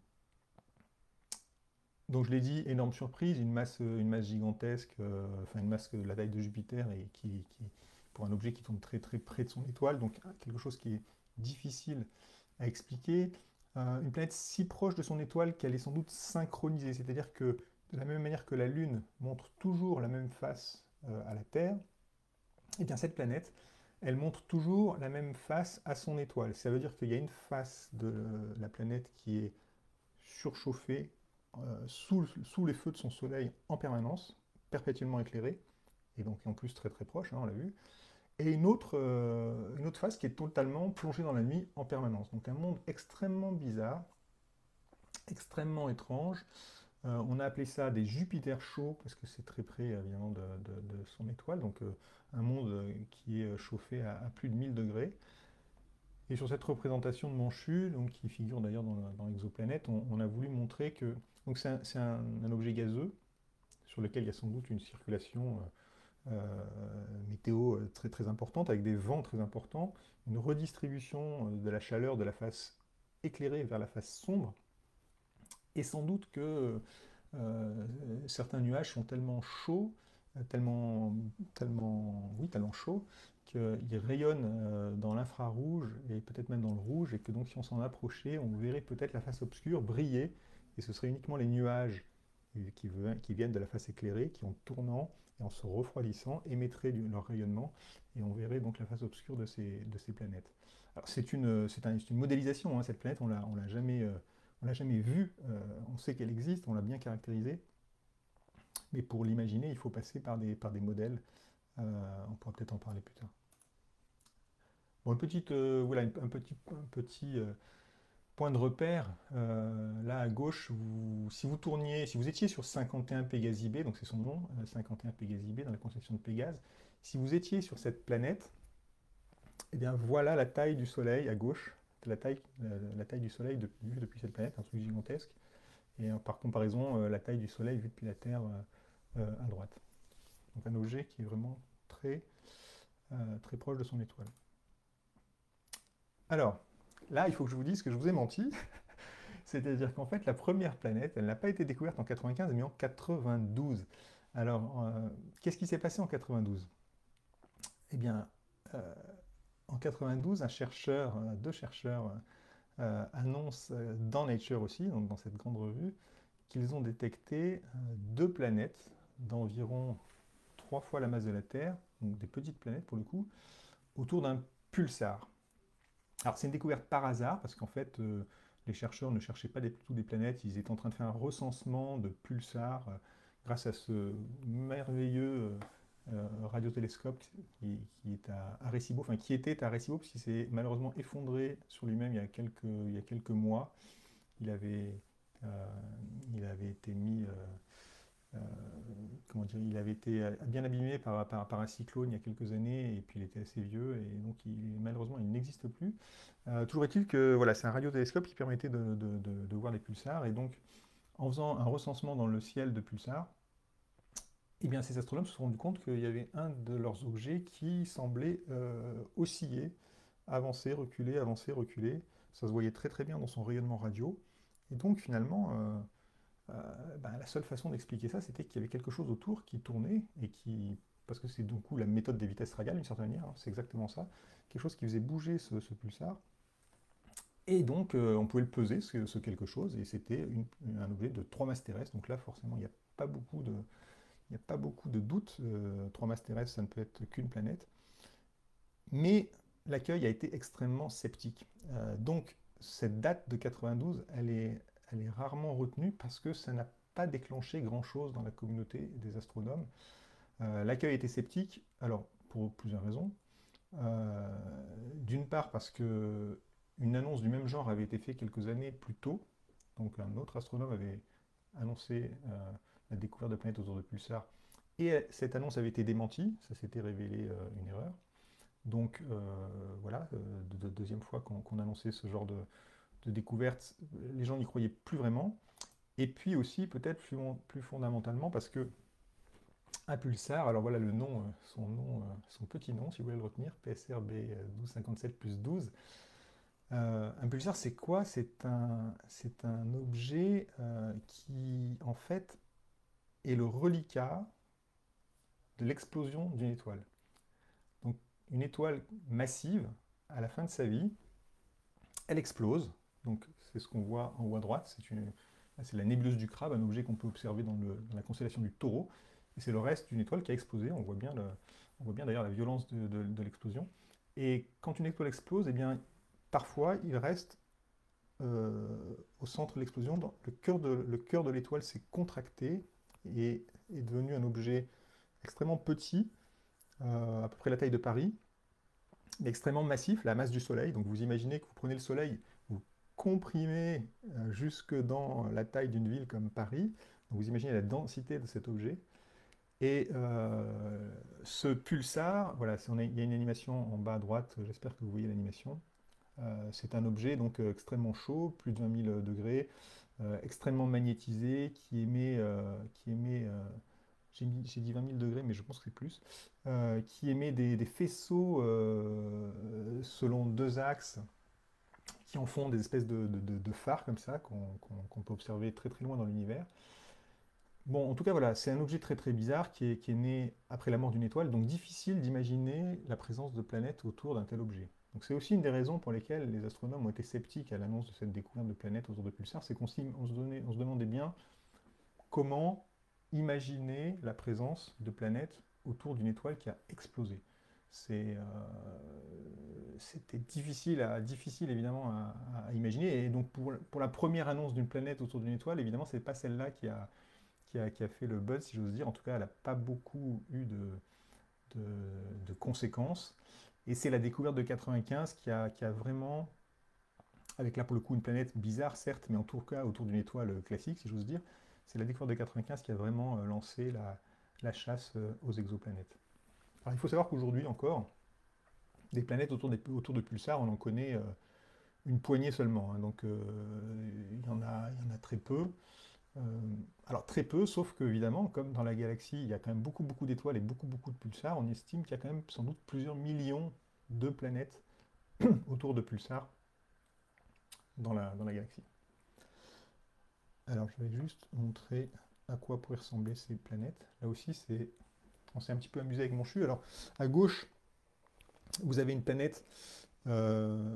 donc je l'ai dit, énorme surprise, une masse, une masse gigantesque, euh, enfin une masse de la taille de Jupiter et qui, qui, pour un objet qui tourne très très près de son étoile, donc quelque chose qui est difficile à expliquer. Euh, une planète si proche de son étoile qu'elle est sans doute synchronisée, c'est-à-dire que de la même manière que la Lune montre toujours la même face euh, à la Terre, et bien cette planète, elle montre toujours la même face à son étoile. Ça veut dire qu'il y a une face de la planète qui est surchauffée euh, sous, sous, les feux de son soleil en permanence, perpétuellement éclairée, et donc en plus très très proche, hein, on l'a vu, et une autre, euh, une autre face qui est totalement plongée dans la nuit en permanence. Donc un monde extrêmement bizarre, extrêmement étrange. Euh, on a appelé ça des Jupiters chauds, parce que c'est très près évidemment de, de, de son étoile, donc euh, un monde qui est chauffé à, à plus de mille degrés. Et sur cette représentation de Manchu, donc, qui figure d'ailleurs dans, dans l'exoplanète, on, on, a voulu montrer que c'est un, un, un objet gazeux sur lequel il y a sans doute une circulation euh, euh, météo très très importante, avec des vents très importants, une redistribution de la chaleur de la face éclairée vers la face sombre, et sans doute que euh, certains nuages sont tellement chauds, tellement, tellement, oui, tellement chauds, qu'ils rayonnent euh, dans l'infrarouge et peut-être même dans le rouge, et que donc si on s'en approchait, on verrait peut-être la face obscure briller, et ce serait uniquement les nuages qui, qui viennent de la face éclairée, qui en tournant et en se refroidissant émettraient du, leur rayonnement, et on verrait donc la face obscure de ces, de ces planètes. Alors c'est une, c'est un, une modélisation, hein, cette planète, on ne l'a jamais... Euh, on ne l'a jamais vue, euh, on sait qu'elle existe, on l'a bien caractérisée, mais pour l'imaginer, il faut passer par des, par des modèles. Euh, on pourra peut-être en parler plus tard. Bon, une petite, euh, voilà, un petit, un petit euh, point de repère. Euh, là à gauche, vous, si vous tourniez, si vous étiez sur cinquante et un Pégasi b, donc c'est son nom, euh, cinquante et un Pégasi b dans la conception de Pégase, si vous étiez sur cette planète, eh bien voilà la taille du Soleil à gauche, la taille, la, la taille du Soleil de, vue depuis cette planète, un truc gigantesque. Et euh, par comparaison, euh, la taille du Soleil vue depuis la Terre euh, euh, à droite. Donc un objet qui est vraiment très, euh, très proche de son étoile. Alors, là, il faut que je vous dise que je vous ai menti. C'est-à-dire qu'en fait, la première planète, elle n'a pas été découverte en quatre-vingt-quinze, mais en quatre-vingt-douze. Alors, euh, qu'est-ce qui s'est passé en quatre-vingt-douze? Eh bien, euh, en quatre-vingt-douze, un chercheur, euh, deux chercheurs euh, annoncent euh, dans Nature aussi, donc dans cette grande revue, qu'ils ont détecté euh, deux planètes d'environ trois fois la masse de la Terre, donc des petites planètes pour le coup, autour d'un pulsar. Alors c'est une découverte par hasard, parce qu'en fait, euh, les chercheurs ne cherchaient pas du tout des planètes, ils étaient en train de faire un recensement de pulsars euh, grâce à ce merveilleux euh, radiotélescope qui, qui est à Arecibo, enfin qui était à Arecibo, parce qu'il s'est malheureusement effondré sur lui-même il y a quelques, il y a quelques mois. Il avait, euh, il avait été mis... Euh, euh, comment dire, il avait été bien abîmé par, par, par un cyclone il y a quelques années, et puis il était assez vieux, et donc il, malheureusement il n'existe plus. Euh, toujours est-il que voilà, c'est un radiotélescope qui permettait de, de, de, de voir les pulsars, et donc en faisant un recensement dans le ciel de pulsars, eh bien, ces astronomes se sont rendus compte qu'il y avait un de leurs objets qui semblait euh, osciller, avancer, reculer, avancer, reculer. Ça se voyait très très bien dans son rayonnement radio, et donc finalement... Euh, Euh, ben, la seule façon d'expliquer ça, c'était qu'il y avait quelque chose autour qui tournait et qui, parce que c'est du coup la méthode des vitesses radiales d'une certaine manière, hein, c'est exactement ça, quelque chose qui faisait bouger ce, ce pulsar. Et donc euh, on pouvait le peser, ce, ce quelque chose, et c'était un objet de trois masses terrestres. Donc là, forcément, il n'y a pas beaucoup de, il n'y a pas beaucoup de doutes. Euh, trois masses terrestres, ça ne peut être qu'une planète. Mais l'accueil a été extrêmement sceptique. Euh, donc cette date de quatre-vingt-douze, elle est, elle est rarement retenue parce que ça n'a pas déclenché grand-chose dans la communauté des astronomes. Euh, L'accueil était sceptique, alors pour plusieurs raisons. Euh, D'une part parce que une annonce du même genre avait été faite quelques années plus tôt. Donc un autre astronome avait annoncé euh, la découverte de planètes autour de pulsars. Et cette annonce avait été démentie, ça s'était révélé euh, une erreur. Donc euh, voilà, euh, de, de deuxième fois qu'on qu'on annonçait ce genre de, de découverte, les gens n'y croyaient plus vraiment. Et puis aussi, peut-être plus, plus fondamentalement, parce que un pulsar, alors voilà le nom, euh, son nom, euh, son petit nom, si vous voulez le retenir, P S R B douze cinquante-sept plus douze. Euh, un pulsar, c'est quoi? C'est un, c'est un objet euh, qui, en fait, est le reliquat de l'explosion d'une étoile. Donc, une étoile massive, à la fin de sa vie, elle explose. Donc, c'est ce qu'on voit en haut à droite. C'est une, c'est la nébuleuse du Crabe, un objet qu'on peut observer dans, le, dans la constellation du Taureau. Et c'est le reste d'une étoile qui a explosé. On voit bien, le, on voit bien d'ailleurs la violence de, de, de l'explosion. Et quand une étoile explose, eh bien, parfois, il reste euh, au centre de l'explosion, le cœur de, le cœur de l'étoile s'est contracté et est devenu un objet extrêmement petit, euh, à peu près la taille de Paris, mais extrêmement massif, la masse du Soleil. Donc vous imaginez que vous prenez le Soleil, vous comprimez euh, jusque dans la taille d'une ville comme Paris. Donc vous imaginez la densité de cet objet. Et euh, ce pulsar, voilà, on a, il y a une animation en bas à droite, j'espère que vous voyez l'animation. Euh, c'est un objet donc euh, extrêmement chaud, plus de vingt mille degrés, euh, extrêmement magnétisé, qui émet, euh, qui émet euh, j'ai dit vingt mille degrés, mais je pense que c'est plus, euh, qui émet des, des faisceaux euh, selon deux axes, qui en font des espèces de, de, de, de phares comme ça, qu'on qu'on, qu'on peut observer très très loin dans l'univers. Bon, en tout cas, voilà, c'est un objet très très bizarre qui est, qui est né après la mort d'une étoile, donc difficile d'imaginer la présence de planètes autour d'un tel objet. Donc c'est aussi une des raisons pour lesquelles les astronomes ont été sceptiques à l'annonce de cette découverte de planètes autour de pulsars, c'est qu'on se, donnait, on se demandait bien comment imaginer la présence de planètes autour d'une étoile qui a explosé. C'est, euh, c'était difficile, à, difficile évidemment à, à imaginer, et donc pour, pour la première annonce d'une planète autour d'une étoile, évidemment, c'est pas celle-là qui a qui a, qui a fait le buzz, si j'ose dire. En tout cas, elle n'a pas beaucoup eu de, de, de conséquences. Et c'est la découverte de quatre-vingt-quinze qui a, qui a vraiment, avec là pour le coup une planète bizarre certes, mais en tout cas autour d'une étoile classique, si j'ose dire, c'est la découverte de quatre-vingt-quinze qui a vraiment euh, lancé la, la chasse euh, aux exoplanètes. Alors il faut savoir qu'aujourd'hui encore, des planètes autour, des, autour de pulsars, on en connaît euh, une poignée seulement. Hein, donc euh, il y en a, il y en a très peu. Euh, alors très peu, sauf que évidemment, comme dans la galaxie, il y a quand même beaucoup beaucoup d'étoiles et beaucoup beaucoup de pulsars, on estime qu'il y a quand même sans doute plusieurs millions de planètes autour de pulsars dans la, dans la galaxie. Alors je vais juste montrer à quoi pourraient ressembler ces planètes. Là aussi, c'est, on s'est un petit peu amusé avec mon C H U. Alors à gauche, vous avez une planète. Euh,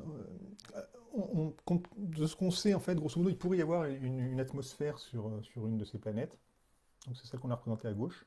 on, on, de ce qu'on sait, en fait, grosso modo, il pourrait y avoir une, une atmosphère sur, sur une de ces planètes. Donc c'est celle qu'on a représentée à gauche.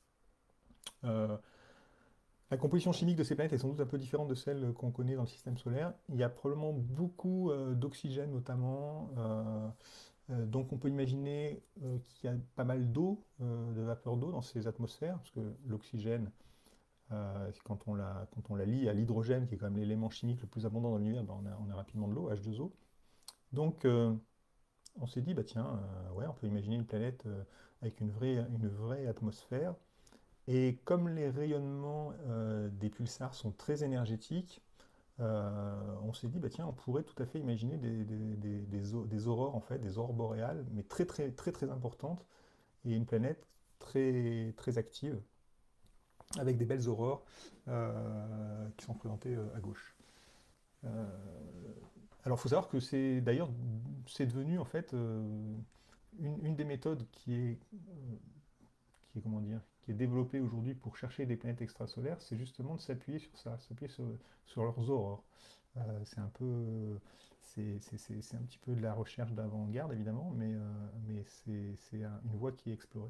Euh, la composition chimique de ces planètes est sans doute un peu différente de celle qu'on connaît dans le système solaire. Il y a probablement beaucoup euh, d'oxygène notamment, euh, euh, donc on peut imaginer euh, qu'il y a pas mal d'eau, euh, de vapeur d'eau dans ces atmosphères, parce que l'oxygène, euh, quand on la, quand on la lie à l'hydrogène, qui est quand même l'élément chimique le plus abondant dans l'univers, ben on, a, on a rapidement de l'eau, H deux O. Donc euh, on s'est dit, bah tiens, euh, ouais, on peut imaginer une planète euh, avec une vraie, une vraie atmosphère. Et comme les rayonnements euh, des pulsars sont très énergétiques, euh, on s'est dit, bah tiens, on pourrait tout à fait imaginer des, des, des, des, des aurores, en fait, des aurores boréales, mais très très très très importantes, et une planète très très active, avec des belles aurores euh, qui sont présentées euh, à gauche. Euh, alors, il faut savoir que c'est d'ailleurs, c'est devenu en fait euh, une, une des méthodes qui est, euh, qui est, comment dire, qui est développée aujourd'hui pour chercher des planètes extrasolaires, c'est justement de s'appuyer sur ça, s'appuyer sur, sur leurs aurores. Euh, c'est un peu, c'est, c'est, c'est, c'est un petit peu de la recherche d'avant-garde évidemment, mais, euh, mais c'est, c'est un- une voie qui est explorée.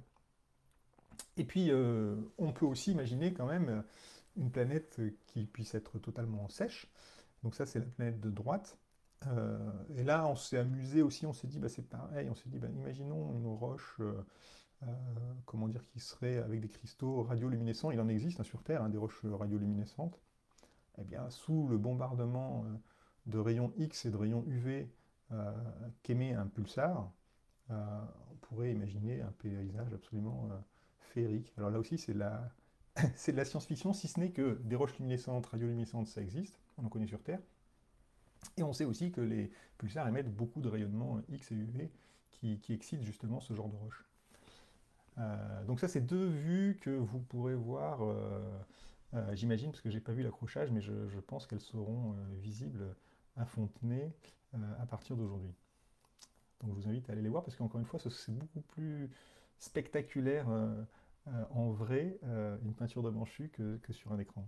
Et puis, euh, on peut aussi imaginer quand même une planète qui puisse être totalement sèche. Donc ça, c'est la planète de droite. Euh, et là, on s'est amusé aussi, on s'est dit, bah, c'est pareil, on s'est dit, bah, imaginons une roche, euh, euh, comment dire, qui serait avec des cristaux radioluminescents. Il en existe hein, sur Terre, hein, des roches radioluminescentes. Eh bien, sous le bombardement euh, de rayons X et de rayons U V euh, qu'émet un pulsar, euh, on pourrait imaginer un paysage absolument euh, féerique. Alors là aussi, c'est de la, c'est de la science-fiction, si ce n'est que des roches luminescentes, radioluminescentes, ça existe, on en connaît sur Terre. Et on sait aussi que les pulsars émettent beaucoup de rayonnements X et U V, qui, qui excitent justement ce genre de roches. Euh, donc ça, c'est deux vues que vous pourrez voir, euh, euh, j'imagine, parce que j'ai pas vu l'accrochage, mais je, je pense qu'elles seront euh, visibles à Fontenay euh, à partir d'aujourd'hui. Donc je vous invite à aller les voir, parce qu'encore une fois, c'est beaucoup plus spectaculaire euh, euh, en vrai, euh, une peinture de Manchu, que, que sur un écran.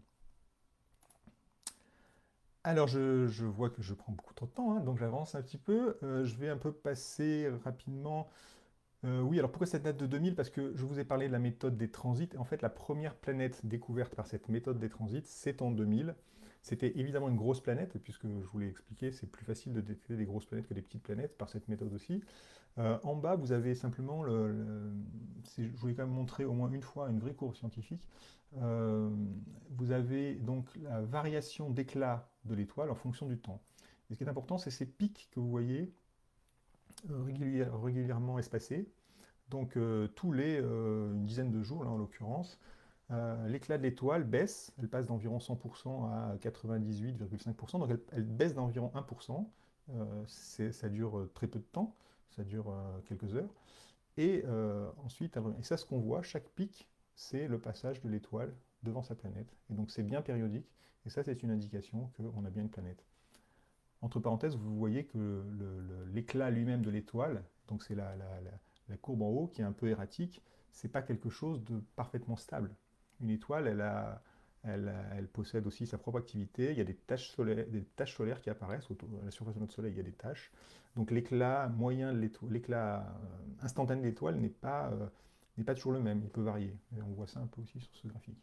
Alors je, je vois que je prends beaucoup trop de temps, hein, donc j'avance un petit peu. Euh, je vais un peu passer rapidement. Euh, oui, alors pourquoi cette date de deux mille? Parce que je vous ai parlé de la méthode des transits. En fait, la première planète découverte par cette méthode des transits, c'est en deux mille. C'était évidemment une grosse planète, puisque je vous l'ai expliqué, c'est plus facile de détecter des grosses planètes que des petites planètes par cette méthode aussi. Euh, en bas, vous avez simplement, le, le- c'est- je voulais quand même montrer au moins une fois une vraie courbe scientifique. Euh, vous avez donc la variation d'éclat de l'étoile en fonction du temps. Et ce qui est important, c'est ces pics que vous voyez euh, régulière- régulièrement espacés. Donc euh, tous les euh, une dizaine de jours, là en l'occurrence, euh, l'éclat de l'étoile baisse, elle passe d'environ cent pour cent à quatre-vingt-dix-huit virgule cinq pour cent, donc elle, elle baisse d'environ un pour cent. Euh, c'est- ça dure euh, très peu de temps, ça dure euh, quelques heures. Et euh, ensuite, elle revient. Et ça, ce qu'on voit, chaque pic, c'est le passage de l'étoile devant sa planète. Et donc c'est bien périodique, et ça, c'est une indication qu'on a bien une planète. Entre parenthèses, vous voyez que le- le- l'éclat lui-même de l'étoile, donc c'est la, la- la- la courbe en haut qui est un peu erratique, c'est pas quelque chose de parfaitement stable. Une étoile, elle, a- elle, a- elle possède aussi sa propre activité. Il y a des taches solaires, des taches solaires qui apparaissent autour à la surface de notre Soleil. Il y a des taches. Donc l'éclat moyen, de l'étoile- l'éclat euh, instantané de l'étoile n'est pas, euh, n'est pas toujours le même. Il peut varier. Et on voit ça un peu aussi sur ce graphique.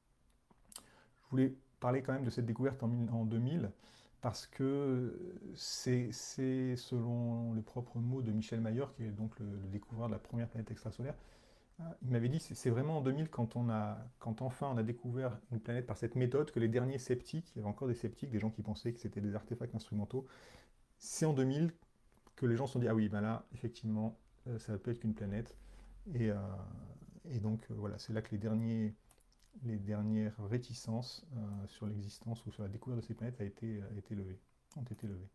Je voulais parler quand même de cette découverte en, mille- en deux mille, parce que c'est, c'est, selon les propres mots de Michel Mayor, qui est donc le, le découvreur de la première planète extrasolaire, euh, il m'avait dit c'est c'est vraiment en deux mille, quand, on a, quand enfin on a découvert une planète par cette méthode, que les derniers sceptiques, il y avait encore des sceptiques, des gens qui pensaient que c'était des artefacts instrumentaux, c'est en deux mille que les gens se sont dit, ah oui, ben là, effectivement, euh, ça peut être qu'une planète. Et, euh, et donc, euh, voilà, c'est là que les derniers les dernières réticences euh, sur l'existence ou sur la découverte de ces planètes a été, a été levées, ont été levées.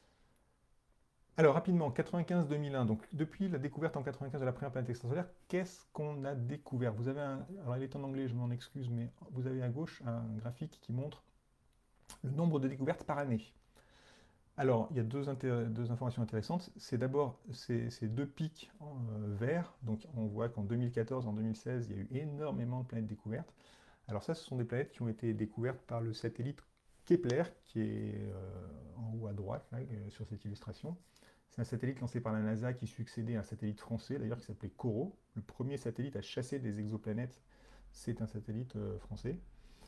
Alors rapidement, quatre-vingt-quinze deux mille un, donc depuis la découverte en quatre-vingt-quinze de la première planète extrasolaire, qu'est-ce qu'on a découvert? Vous avez un, alors il est en anglais, je m'en excuse, mais vous avez à gauche un graphique qui montre le nombre de découvertes par année. Alors, il y a deux, deux informations intéressantes. C'est d'abord ces, ces deux pics en, euh, verts. Donc, on voit qu'en deux mille quatorze, en deux mille seize, il y a eu énormément de planètes découvertes. Alors ça, ce sont des planètes qui ont été découvertes par le satellite Kepler, qui est euh, en haut à droite, là, euh, sur cette illustration. C'est un satellite lancé par la NASA qui succédait à un satellite français, d'ailleurs, qui s'appelait COROT. Le premier satellite à chasser des exoplanètes, c'est un satellite euh, français.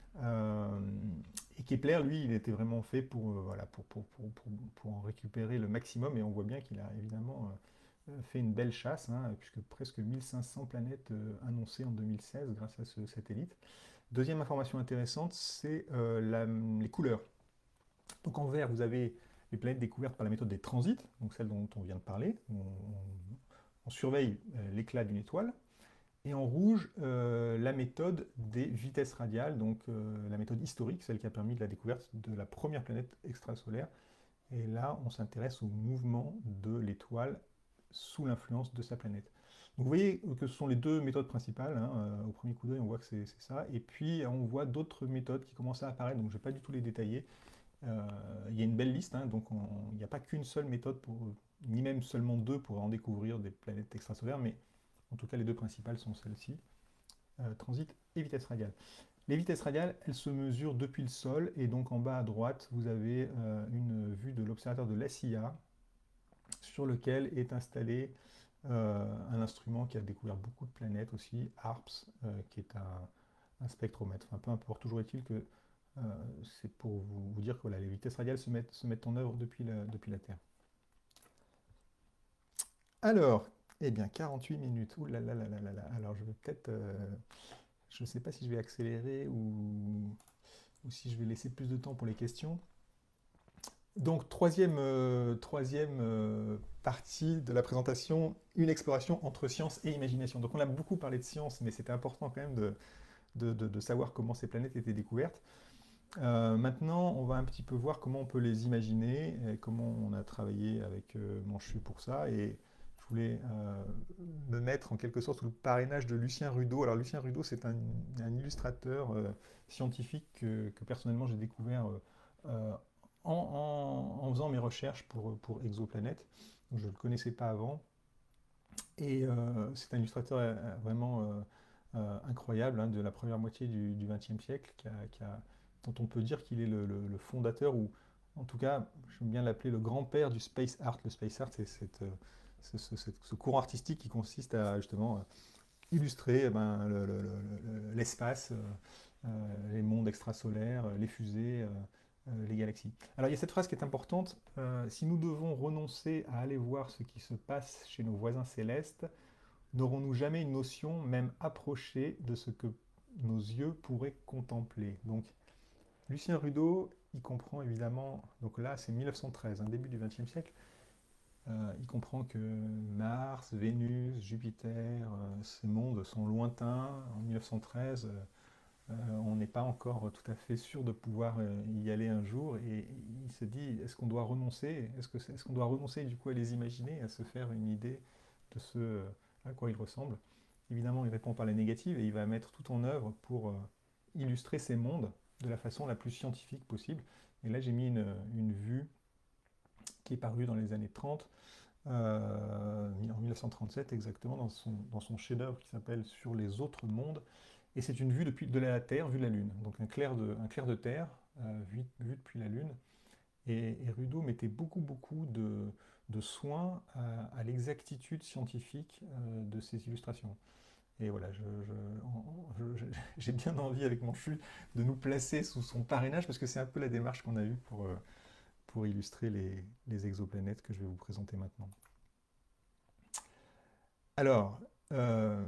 Euh, et Kepler, lui, il était vraiment fait pour, euh, voilà, pour, pour, pour, pour, pour en récupérer le maximum, et on voit bien qu'il a évidemment euh, fait une belle chasse, hein, puisque presque mille cinq cents planètes euh, annoncées en deux mille seize grâce à ce satellite. Deuxième information intéressante, c'est euh, la- les couleurs. Donc en vert, vous avez les planètes découvertes par la méthode des transits, donc celle dont on vient de parler. On, on- on surveille euh, l'éclat d'une étoile. Et en rouge, euh, la méthode des vitesses radiales, donc euh, la méthode historique, celle qui a permis de la découverte de la première planète extrasolaire. Et là, on s'intéresse au mouvement de l'étoile sous l'influence de sa planète. Donc vous voyez que ce sont les deux méthodes principales, hein. Euh, au premier coup d'œil, on voit que c'est c'est ça. Et puis, on voit d'autres méthodes qui commencent à apparaître, donc je ne vais pas du tout les détailler. Euh, il y a une belle liste, hein, donc on- il n'y a pas qu'une seule méthode, pour, ni même seulement deux pour en découvrir des planètes extrasolaires, mais en tout cas, les deux principales sont celles-ci, euh, transit et vitesse radiale. Les vitesses radiales, elles se mesurent depuis le sol, et donc en bas à droite, vous avez euh, une vue de l'observateur de l'A C I A, sur lequel est installé euh, un instrument qui a découvert beaucoup de planètes aussi, ARPS, euh, qui est un, un spectromètre. Enfin, peu importe, toujours est-il que euh, c'est pour vous, vous dire que voilà, les vitesses radiales se mettent, se mettent en œuvre depuis la, depuis la Terre. Alors, eh bien, quarante-huit minutes. Ouh là là là là là là. Alors, je vais peut-être... euh, je ne sais pas si je vais accélérer ou, ou si je vais laisser plus de temps pour les questions. Donc, troisième, euh, troisième euh, partie de la présentation, une exploration entre science et imagination. Donc, on a beaucoup parlé de science, mais c'était important quand même de, de- de- de savoir comment ces planètes étaient découvertes. Euh, maintenant, on va un petit peu voir comment on peut les imaginer, et comment on a travaillé avec euh, Manchu pour ça. Et je voulais euh, me mettre en quelque sorte sous le parrainage de Lucien Rudeau. Alors Lucien Rudeau, c'est un, un illustrateur euh, scientifique que, que personnellement j'ai découvert euh, euh, en, en- en faisant mes recherches pour, pour Exoplanète. Donc, je ne le connaissais pas avant. Et euh, c'est un illustrateur euh, vraiment euh, euh, incroyable, hein, de la première moitié du XXe siècle, qui a- qui a- dont on peut dire qu'il est le, le- le fondateur, ou en tout cas, j'aime bien l'appeler le grand-père du space art. Le space art, c'est cette, euh, ce, ce- ce- ce courant artistique qui consiste à justement euh, illustrer eh ben, le- le- le- l'espace, euh, euh, les mondes extrasolaires, euh, les fusées, euh, euh, les galaxies. Alors il y a cette phrase qui est importante, euh, si nous devons renoncer à aller voir ce qui se passe chez nos voisins célestes, n'aurons-nous jamais une notion même approchée de ce que nos yeux pourraient contempler? Donc Lucien Rudeau, il comprend évidemment, donc là c'est mille neuf cent treize, hein, début du XXe siècle, euh, il comprend que Mars, Vénus, Jupiter, euh, ces mondes sont lointains. En mille neuf cent treize, euh, euh, on n'est pas encore tout à fait sûr de pouvoir euh, y aller un jour. Et il se dit, est-ce qu'on doit renoncer? Est-ce que c'est- est-ce qu'on doit renoncer du coup à les imaginer, à se faire une idée de ce euh, à quoi ils ressemblent? Évidemment, il répond par la négative et il va mettre tout en œuvre pour euh, illustrer ces mondes de la façon la plus scientifique possible. Et là, j'ai mis une, une vue qui est parue dans les années trente, euh, en mille neuf cent trente-sept exactement, dans son, dans son chef-d'œuvre qui s'appelle Sur les autres mondes. Et c'est une vue depuis, de la Terre, vue de la Lune. Donc un clair de, un clair de Terre, euh, vu, vu depuis la Lune. Et, et Rudeau mettait beaucoup, beaucoup de, de soins à, à l'exactitude scientifique euh, de ces illustrations. Et voilà, je, je- en- je- je- j'ai bien envie avec mon CHU de nous placer sous son parrainage parce que c'est un peu la démarche qu'on a eue pour, euh, pour illustrer les, les exoplanètes que je vais vous présenter maintenant. Alors, euh,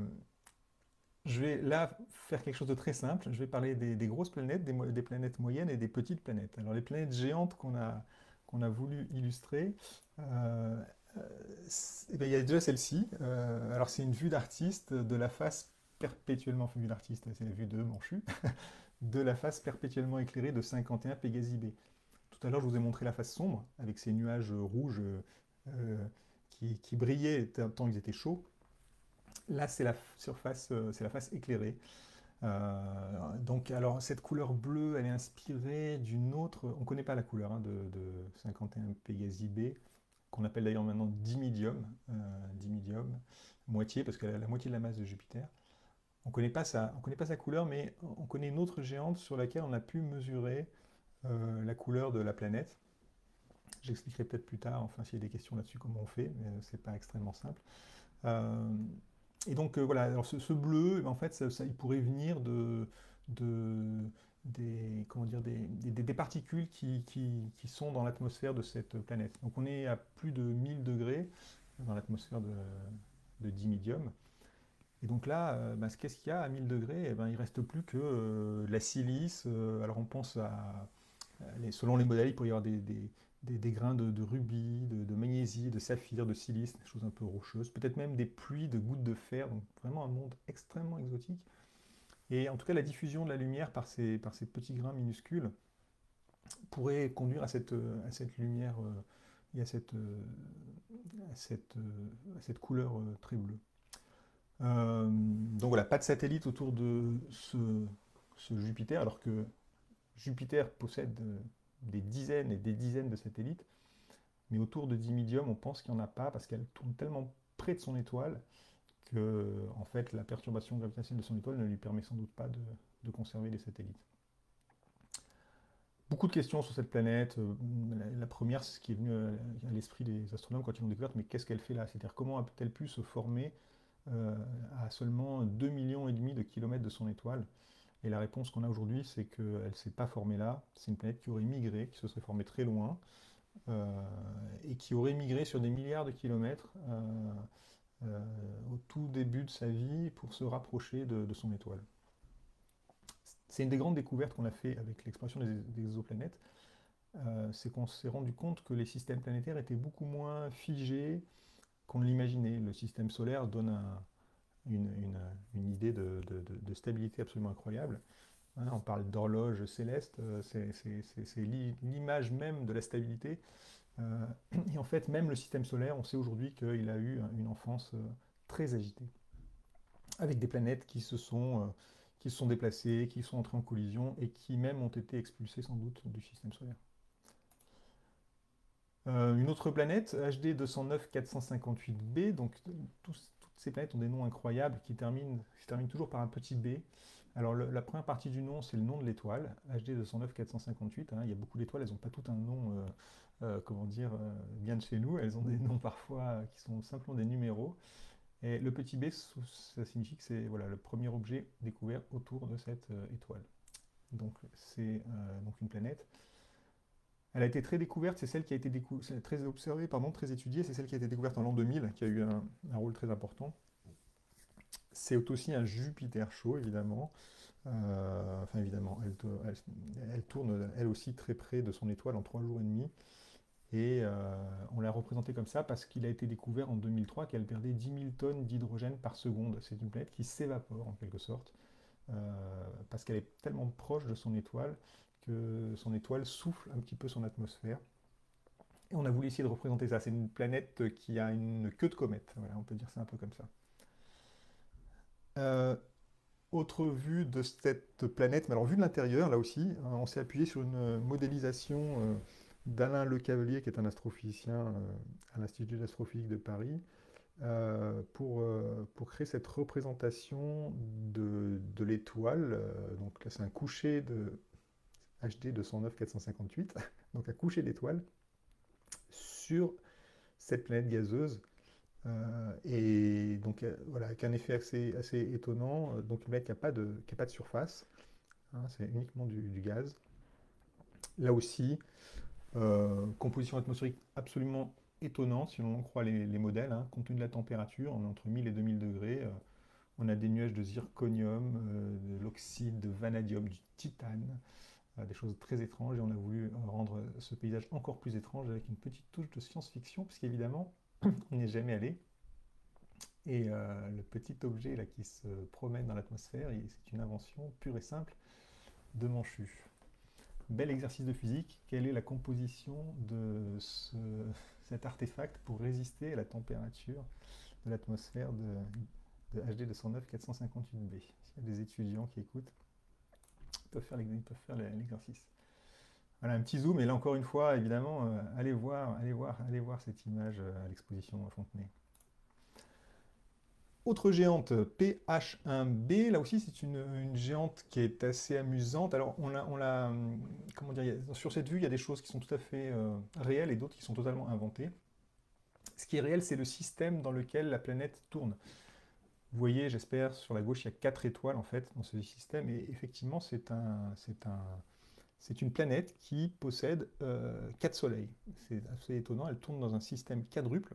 je vais là faire quelque chose de très simple. Je vais parler des, des grosses planètes, des, mo- des planètes moyennes et des petites planètes. Alors, les planètes géantes qu'on a, qu'on a voulu illustrer, euh, euh, c'est- eh ben, il y a déjà celle-ci. Euh, alors, c'est une vue d'artiste de la face perpétuellement, enfin, vue d'artiste, c'est la vue de Manchu, de la face perpétuellement éclairée de cinquante et un Pégasi B. Tout à l'heure, je vous ai montré la face sombre, avec ces nuages rouges euh, qui, qui brillaient tant ils étaient chauds. Là, c'est la surface, euh, c'est la face éclairée. Euh, donc, alors, cette couleur bleue, elle est inspirée d'une autre. On ne connaît pas la couleur, hein, de, de cinquante et un Pégasi B, qu'on appelle d'ailleurs maintenant dimidium, euh, dimidium, moitié, parce qu'elle a la moitié de la masse de Jupiter. On ne connaît pas sa, on connaît pas sa couleur, mais on connaît une autre géante sur laquelle on a pu mesurer euh, la couleur de la planète. J'expliquerai peut-être plus tard, enfin, s'il y a des questions là-dessus, comment on fait, mais ce n'est pas extrêmement simple. Euh, et donc euh, voilà, alors ce, ce bleu, eh ben, en fait, ça, ça- il pourrait venir de, de- des, comment dire, des, des- des particules qui, qui- qui sont dans l'atmosphère de cette planète. Donc on est à plus de mille degrés dans l'atmosphère de, de dimidium. Et donc là, euh, ben, qu'est-ce qu'il y a à mille degrés? Eh ben, il ne reste plus que euh, la silice. Euh, alors on pense à, les- selon les modèles, il pourrait y avoir des, des- des- des grains de, de rubis, de, de magnésie, de saphir, de silice, des choses un peu rocheuses, peut-être même des pluies de gouttes de fer, donc vraiment un monde extrêmement exotique. Et en tout cas, la diffusion de la lumière par ces, par ces petits grains minuscules pourrait conduire à cette, euh, à cette lumière euh, et à cette, euh, à cette, euh, à cette couleur euh, très bleue. Euh, donc voilà, pas de satellite autour de ce, ce Jupiter, alors que Jupiter possède euh, des dizaines et des dizaines de satellites, mais autour de Dimidium, on pense qu'il n'y en a pas parce qu'elle tourne tellement près de son étoile que, en fait, la perturbation gravitationnelle de son étoile ne lui permet sans doute pas de, de conserver les satellites. Beaucoup de questions sur cette planète. Euh, La, la première, c'est ce qui est venu à, à l'esprit des astronomes quand ils l'ont découverte, mais qu'est-ce qu'elle fait là? C'est-à-dire comment a-t-elle pu se former euh, à seulement deux millions et demi de kilomètres de son étoile? Et la réponse qu'on a aujourd'hui, c'est qu'elle ne s'est pas formée là. C'est une planète qui aurait migré, qui se serait formée très loin, euh, et qui aurait migré sur des milliards de kilomètres euh, euh, au tout début de sa vie pour se rapprocher de, de son étoile. C'est une des grandes découvertes qu'on a fait avec l'exploration des, des exoplanètes, euh, c'est qu'on s'est rendu compte que les systèmes planétaires étaient beaucoup moins figés qu'on ne l'imaginait. Le système solaire donne un, une, une, une, idée de, de, de, stabilité absolument incroyable. Hein, on parle d'horloge céleste, c'est l'image même de la stabilité. Euh, et en fait, même le système solaire, on sait aujourd'hui qu'il a eu une enfance euh, très agitée, avec des planètes qui se sont, euh, qui se sont déplacées, qui sont entrées en collision et qui même ont été expulsées sans doute du système solaire. Euh, une autre planète, H D deux cent neuf quatre cent cinquante-huit b, donc tous- toutes ces planètes ont des noms incroyables qui terminent, qui terminent toujours par un petit b. Alors le- la première partie du nom, c'est le nom de l'étoile, H D deux cent neuf quatre cent cinquante-huit, hein. Il y a beaucoup d'étoiles, elles n'ont pas toutes un nom, euh, euh, comment dire, euh, bien de chez nous, elles ont des noms parfois euh, qui sont simplement des numéros. Et le petit b, ça signifie que c'est voilà, le premier objet découvert autour de cette euh, étoile. Donc c'est euh, donc une planète. Elle a été très découverte, c'est celle qui a été décou- c'est très observée, pardon, très étudiée, c'est celle qui a été découverte en l'an deux mille, qui a eu un, un rôle très important. C'est aussi un Jupiter chaud, évidemment. Euh, enfin, évidemment, elle, te- elle- elle tourne elle aussi très près de son étoile en trois jours et demi. Et euh, on l'a représenté comme ça parce qu'il a été découvert en deux mille trois qu'elle perdait dix mille tonnes d'hydrogène par seconde. C'est une planète qui s'évapore en quelque sorte, euh, parce qu'elle est tellement proche de son étoile que son étoile souffle un petit peu son atmosphère. Et on a voulu essayer de représenter ça. C'est une planète qui a une queue de comète. Voilà, on peut dire ça un peu comme ça. Euh, Autre vue de cette planète, mais alors vue de l'intérieur, là aussi, hein, on s'est appuyé sur une modélisation euh, d'Alain Lecavalier, qui est un astrophysicien euh, à l'Institut d'astrophysique de Paris, euh, pour, euh, pour créer cette représentation de, de l'étoile. Euh, donc là, c'est un coucher de H D deux cent neuf quatre cent cinquante-huit, donc un coucher d'étoile sur cette planète gazeuse. Euh, et donc euh, voilà, avec un effet assez, assez étonnant. Euh, Donc une planète qui n'a pas de, qui a pas de surface, hein, c'est uniquement du, du gaz. Là aussi, euh, composition atmosphérique absolument étonnante, si l'on en croit les, les modèles, hein, compte tenu de la température, on est entre mille et deux mille degrés. Euh, on a des nuages de zirconium, euh, de l'oxyde de vanadium, du titane, euh, des choses très étranges. Et on a voulu euh, rendre ce paysage encore plus étrange avec une petite touche de science-fiction, puisqu'évidemment, on n'y est jamais allé. Et euh, le petit objet là, qui se promène dans l'atmosphère, c'est une invention pure et simple de Manchu. Bel exercice de physique. Quelle est la composition de ce, cet artefact pour résister à la température de l'atmosphère de, de H D deux cent neuf quatre cent cinquante-huit b? S'il y a des étudiants qui écoutent, ils peuvent faire l'exercice. Voilà un petit zoom, et là encore une fois, évidemment, euh, allez voir, allez voir, allez voir cette image euh, à l'exposition à Fontenay. Autre géante, P H un b, là aussi c'est une, une géante qui est assez amusante. Alors on l'a, on l'a, hum, comment dire, il y a- sur cette vue il y a des choses qui sont tout à fait euh, réelles et d'autres qui sont totalement inventées. Ce qui est réel, c'est le système dans lequel la planète tourne. Vous voyez, j'espère, sur la gauche, il y a quatre étoiles en fait dans ce système, et effectivement c'est un, c'est un, c'est une planète qui possède euh, quatre soleils. C'est assez étonnant, elle tourne dans un système quadruple.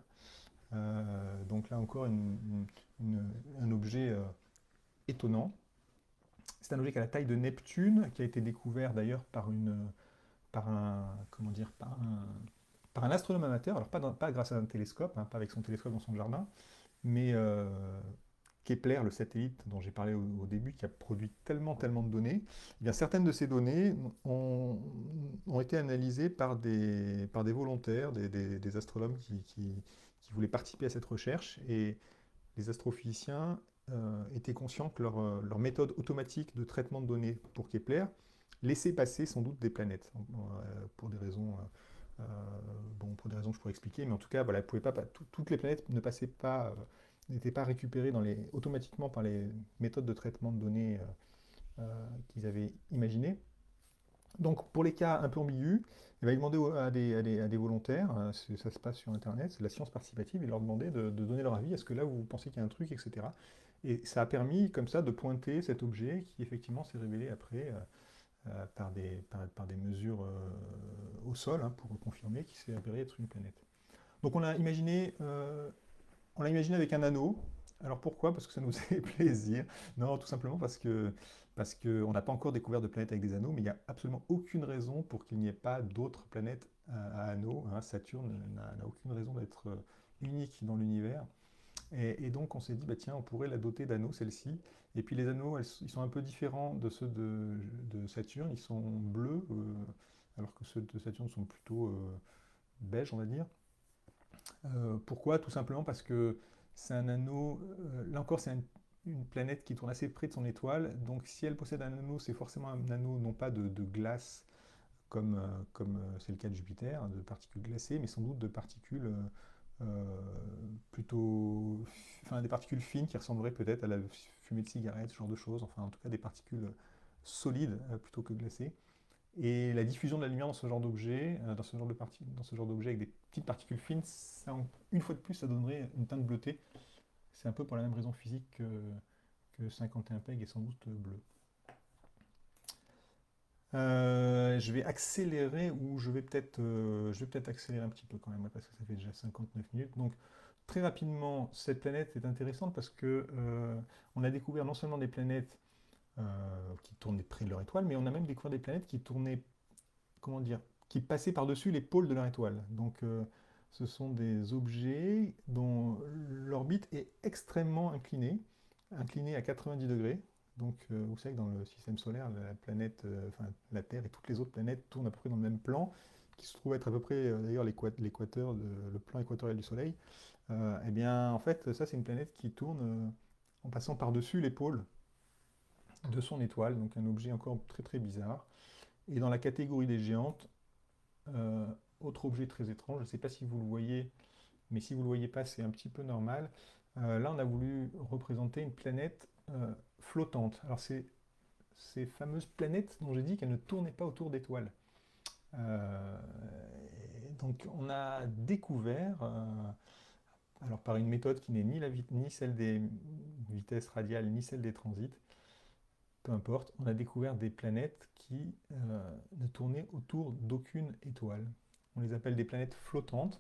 Euh, donc là encore, une- une- une- un objet euh, étonnant. C'est un objet qui a la taille de Neptune, qui a été découvert d'ailleurs par, une, par, un, comment dire, par, un, par un astronome amateur, alors pas, dans- pas grâce à un télescope, hein, pas avec son télescope dans son jardin, mais euh, Kepler, le satellite dont j'ai parlé au, au début, qui a produit tellement, tellement de données. Eh bien, certaines de ces données ont, ont été analysées par des, par des volontaires, des, des- des astronomes qui, qui- qui voulaient participer à cette recherche, et les astrophysiciens euh, étaient conscients que leur, euh, leur méthode automatique de traitement de données pour Kepler laissait passer sans doute des planètes, euh, pour des raisons, euh, euh, bon, pour des raisons que je pourrais expliquer, mais en tout cas, voilà, pouvaient pas, pas- tout- toutes les planètes ne passaient pas, euh, n'étaient pas récupérées dans les, automatiquement par les méthodes de traitement de données euh, euh, qu'ils avaient imaginées. Donc, pour les cas un peu ambigus, il va demander à des, à des- à des volontaires, euh, c'est- ça se passe sur Internet, c'est de la science participative, et leur demander de, de donner leur avis, est-ce que là vous pensez qu'il y a un truc, et cetera. Et ça a permis comme ça de pointer cet objet qui effectivement s'est révélé après euh, euh, par, des, par, par des mesures euh, au sol, hein, pour confirmer qu'il s'est avéré être une planète. Donc on l'a imaginé, euh, on l'a imaginé avec un anneau. Alors pourquoi? Parce que ça nous fait plaisir. Non, tout simplement parce que parce qu'on n'a pas encore découvert de planète avec des anneaux, mais il n'y a absolument aucune raison pour qu'il n'y ait pas d'autres planètes à, à anneaux, hein. Saturne n'a n'a aucune raison d'être euh, unique dans l'univers. Et, et donc on s'est dit, bah, tiens, on pourrait la doter d'anneaux, celle-ci. Et puis les anneaux, elles- ils sont un peu différents de ceux de, de Saturne. Ils sont bleus, euh, alors que ceux de Saturne sont plutôt, euh, beige, on va dire. Euh, pourquoi? Tout simplement parce que c'est un anneau, euh, là encore c'est un- une planète qui tourne assez près de son étoile, donc si elle possède un anneau, c'est forcément un anneau non pas de, de glace comme euh, comme euh, c'est le cas de Jupiter, hein, de particules glacées, mais sans doute de particules euh, euh, plutôt, enfin des particules fines qui ressembleraient peut-être à la fumée de cigarette, ce genre de choses, enfin en tout cas des particules solides euh, plutôt que glacées. Et la diffusion de la lumière dans ce genre d'objet, euh, dans ce genre de parti- dans ce genre d'objet avec des petites particules fines, ça, en- une fois de plus, ça donnerait une teinte bleutée. C'est un peu pour la même raison physique que, que cinquante et un PEG est sans doute bleu. Euh, je vais accélérer ou je vais peut-être euh, je vais peut-être accélérer un petit peu quand même ouais, parce que ça fait déjà cinquante-neuf minutes. Donc très rapidement, cette planète est intéressante parce que euh, on a découvert non seulement des planètes euh, qui tournaient près de leur étoile, mais on a même découvert des planètes qui tournaient, comment dire, qui passaient par-dessus les pôles de leur étoile. Donc euh, ce sont des objets dont l'orbite est extrêmement inclinée, inclinée à quatre-vingt-dix degrés. Donc euh, vous savez que dans le système solaire, la planète, euh, enfin la Terre et toutes les autres planètes tournent à peu près dans le même plan, qui se trouve être à peu près euh, d'ailleurs l'équateur, le plan équatorial du Soleil. Euh, eh bien en fait, ça c'est une planète qui tourne euh, en passant par-dessus les pôles de son étoile, donc un objet encore très très bizarre. Et dans la catégorie des géantes, euh, autre objet très étrange, je ne sais pas si vous le voyez, mais si vous ne le voyez pas, c'est un petit peu normal. Euh, là, on a voulu représenter une planète euh, flottante. Alors, c'est ces fameuses planètes dont j'ai dit qu'elles ne tournaient pas autour d'étoiles. Euh, donc, on a découvert, euh, alors par une méthode qui n'est ni, la, ni celle des vitesses radiales, ni celle des transits, peu importe, on a découvert des planètes qui euh, ne tournaient autour d'aucune étoile. On les appelle des planètes flottantes.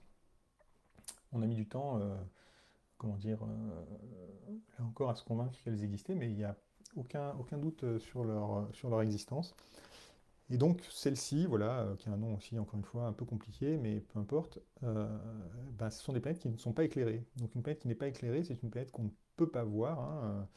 On a mis du temps, euh, comment dire, euh, là encore à se convaincre qu'elles existaient, mais il n'y a aucun, aucun doute sur leur, sur leur existence. Et donc celle-ci, voilà, euh, qui a un nom aussi, encore une fois, un peu compliqué, mais peu importe, euh, ben, ce sont des planètes qui ne sont pas éclairées. Donc une planète qui n'est pas éclairée, c'est une planète qu'on ne peut pas voir, hein.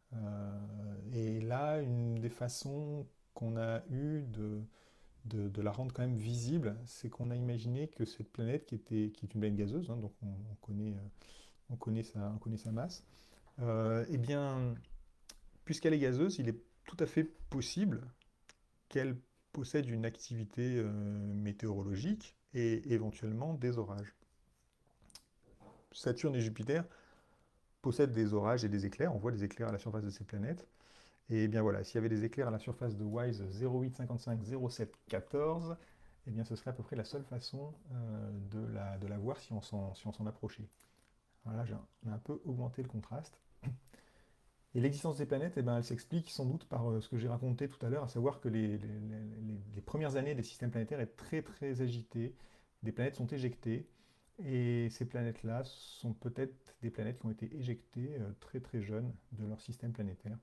Euh, et là, une des façons qu'on a eu de, de, de la rendre quand même visible, c'est qu'on a imaginé que cette planète, qui, était, qui est une planète gazeuse, hein, donc on, on connaît, euh, on, connaît sa, on connaît sa masse, euh, eh bien, puisqu'elle est gazeuse, il est tout à fait possible qu'elle possède une activité euh, météorologique et éventuellement des orages. Saturne et Jupiter possèdent des orages et des éclairs, on voit des éclairs à la surface de ces planètes. Et bien voilà, s'il y avait des éclairs à la surface de WISE zéro huit cinquante-cinq zéro sept quatorze, eh bien ce serait à peu près la seule façon euh, de, la, de la voir si on s'en si on s'en approchait. Voilà, on a un peu augmenté le contraste. Et l'existence des planètes, eh ben, elle s'explique sans doute par euh, ce que j'ai raconté tout à l'heure, à savoir que les, les, les, les premières années des systèmes planétaires est très très agitées, des planètes sont éjectées, et ces planètes-là sont peut-être des planètes qui ont été éjectées euh, très très jeunes de leur système planétaire.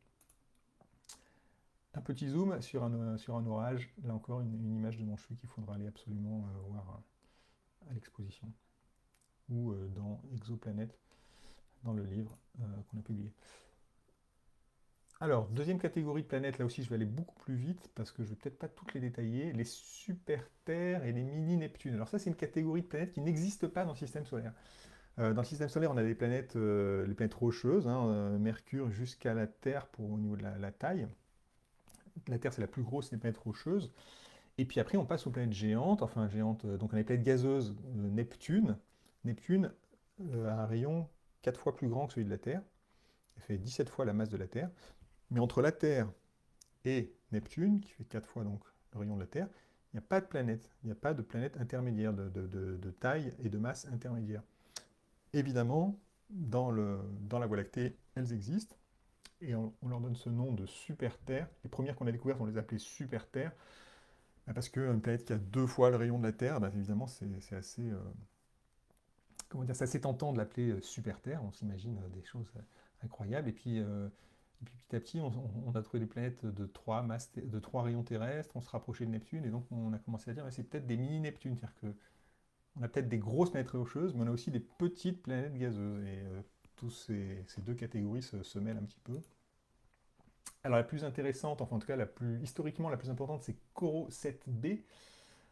Un petit zoom sur un, sur un orage, là encore une, une image de Manchu qu'il faudra aller absolument euh, voir euh, à l'exposition, ou euh, dans Exoplanète, dans le livre euh, qu'on a publié. Alors, deuxième catégorie de planètes, là aussi je vais aller beaucoup plus vite, parce que je ne vais peut-être pas toutes les détailler, les super-Terres et les mini-Neptunes. Alors ça c'est une catégorie de planètes qui n'existe pas dans le système solaire. Euh, dans le système solaire, on a des planètes, euh, les planètes rocheuses, hein, euh, Mercure jusqu'à la Terre pour, au niveau de la, la taille. La Terre c'est la plus grosse des planètes rocheuses. Et puis après, on passe aux planètes géantes, enfin géantes, euh, donc on a les planètes gazeuses, euh, Neptune. Neptune euh, a un rayon quatre fois plus grand que celui de la Terre. Elle fait dix-sept fois la masse de la Terre. Mais entre la Terre et Neptune, qui fait quatre fois donc le rayon de la Terre, il n'y a pas de planète. Il n'y a pas de planète intermédiaire, de, de, de, de taille et de masse intermédiaire. Évidemment, dans, le, dans la Voie lactée, elles existent. Et on, on leur donne ce nom de super-Terre. Les premières qu'on a découvertes, on les appelait super-Terre. Parce qu'une planète qui a deux fois le rayon de la Terre, bah, évidemment, c'est assez, euh, comment dire, c'est assez tentant de l'appeler euh, super Terre. On s'imagine euh, des choses euh, incroyables. Et puis, euh, et puis petit à petit, on, on a trouvé des planètes de trois, masses, de trois rayons terrestres. On se rapprochait de Neptune. Et donc, on a commencé à dire, c'est peut-être des mini-Neptunes. C'est-à-dire qu'on a peut-être des grosses planètes rocheuses, mais on a aussi des petites planètes gazeuses. Et euh, toutes ces, ces, deux catégories se, se mêlent un petit peu. Alors, la plus intéressante, enfin, en tout cas, la plus, historiquement, la plus importante, c'est Coro sept b.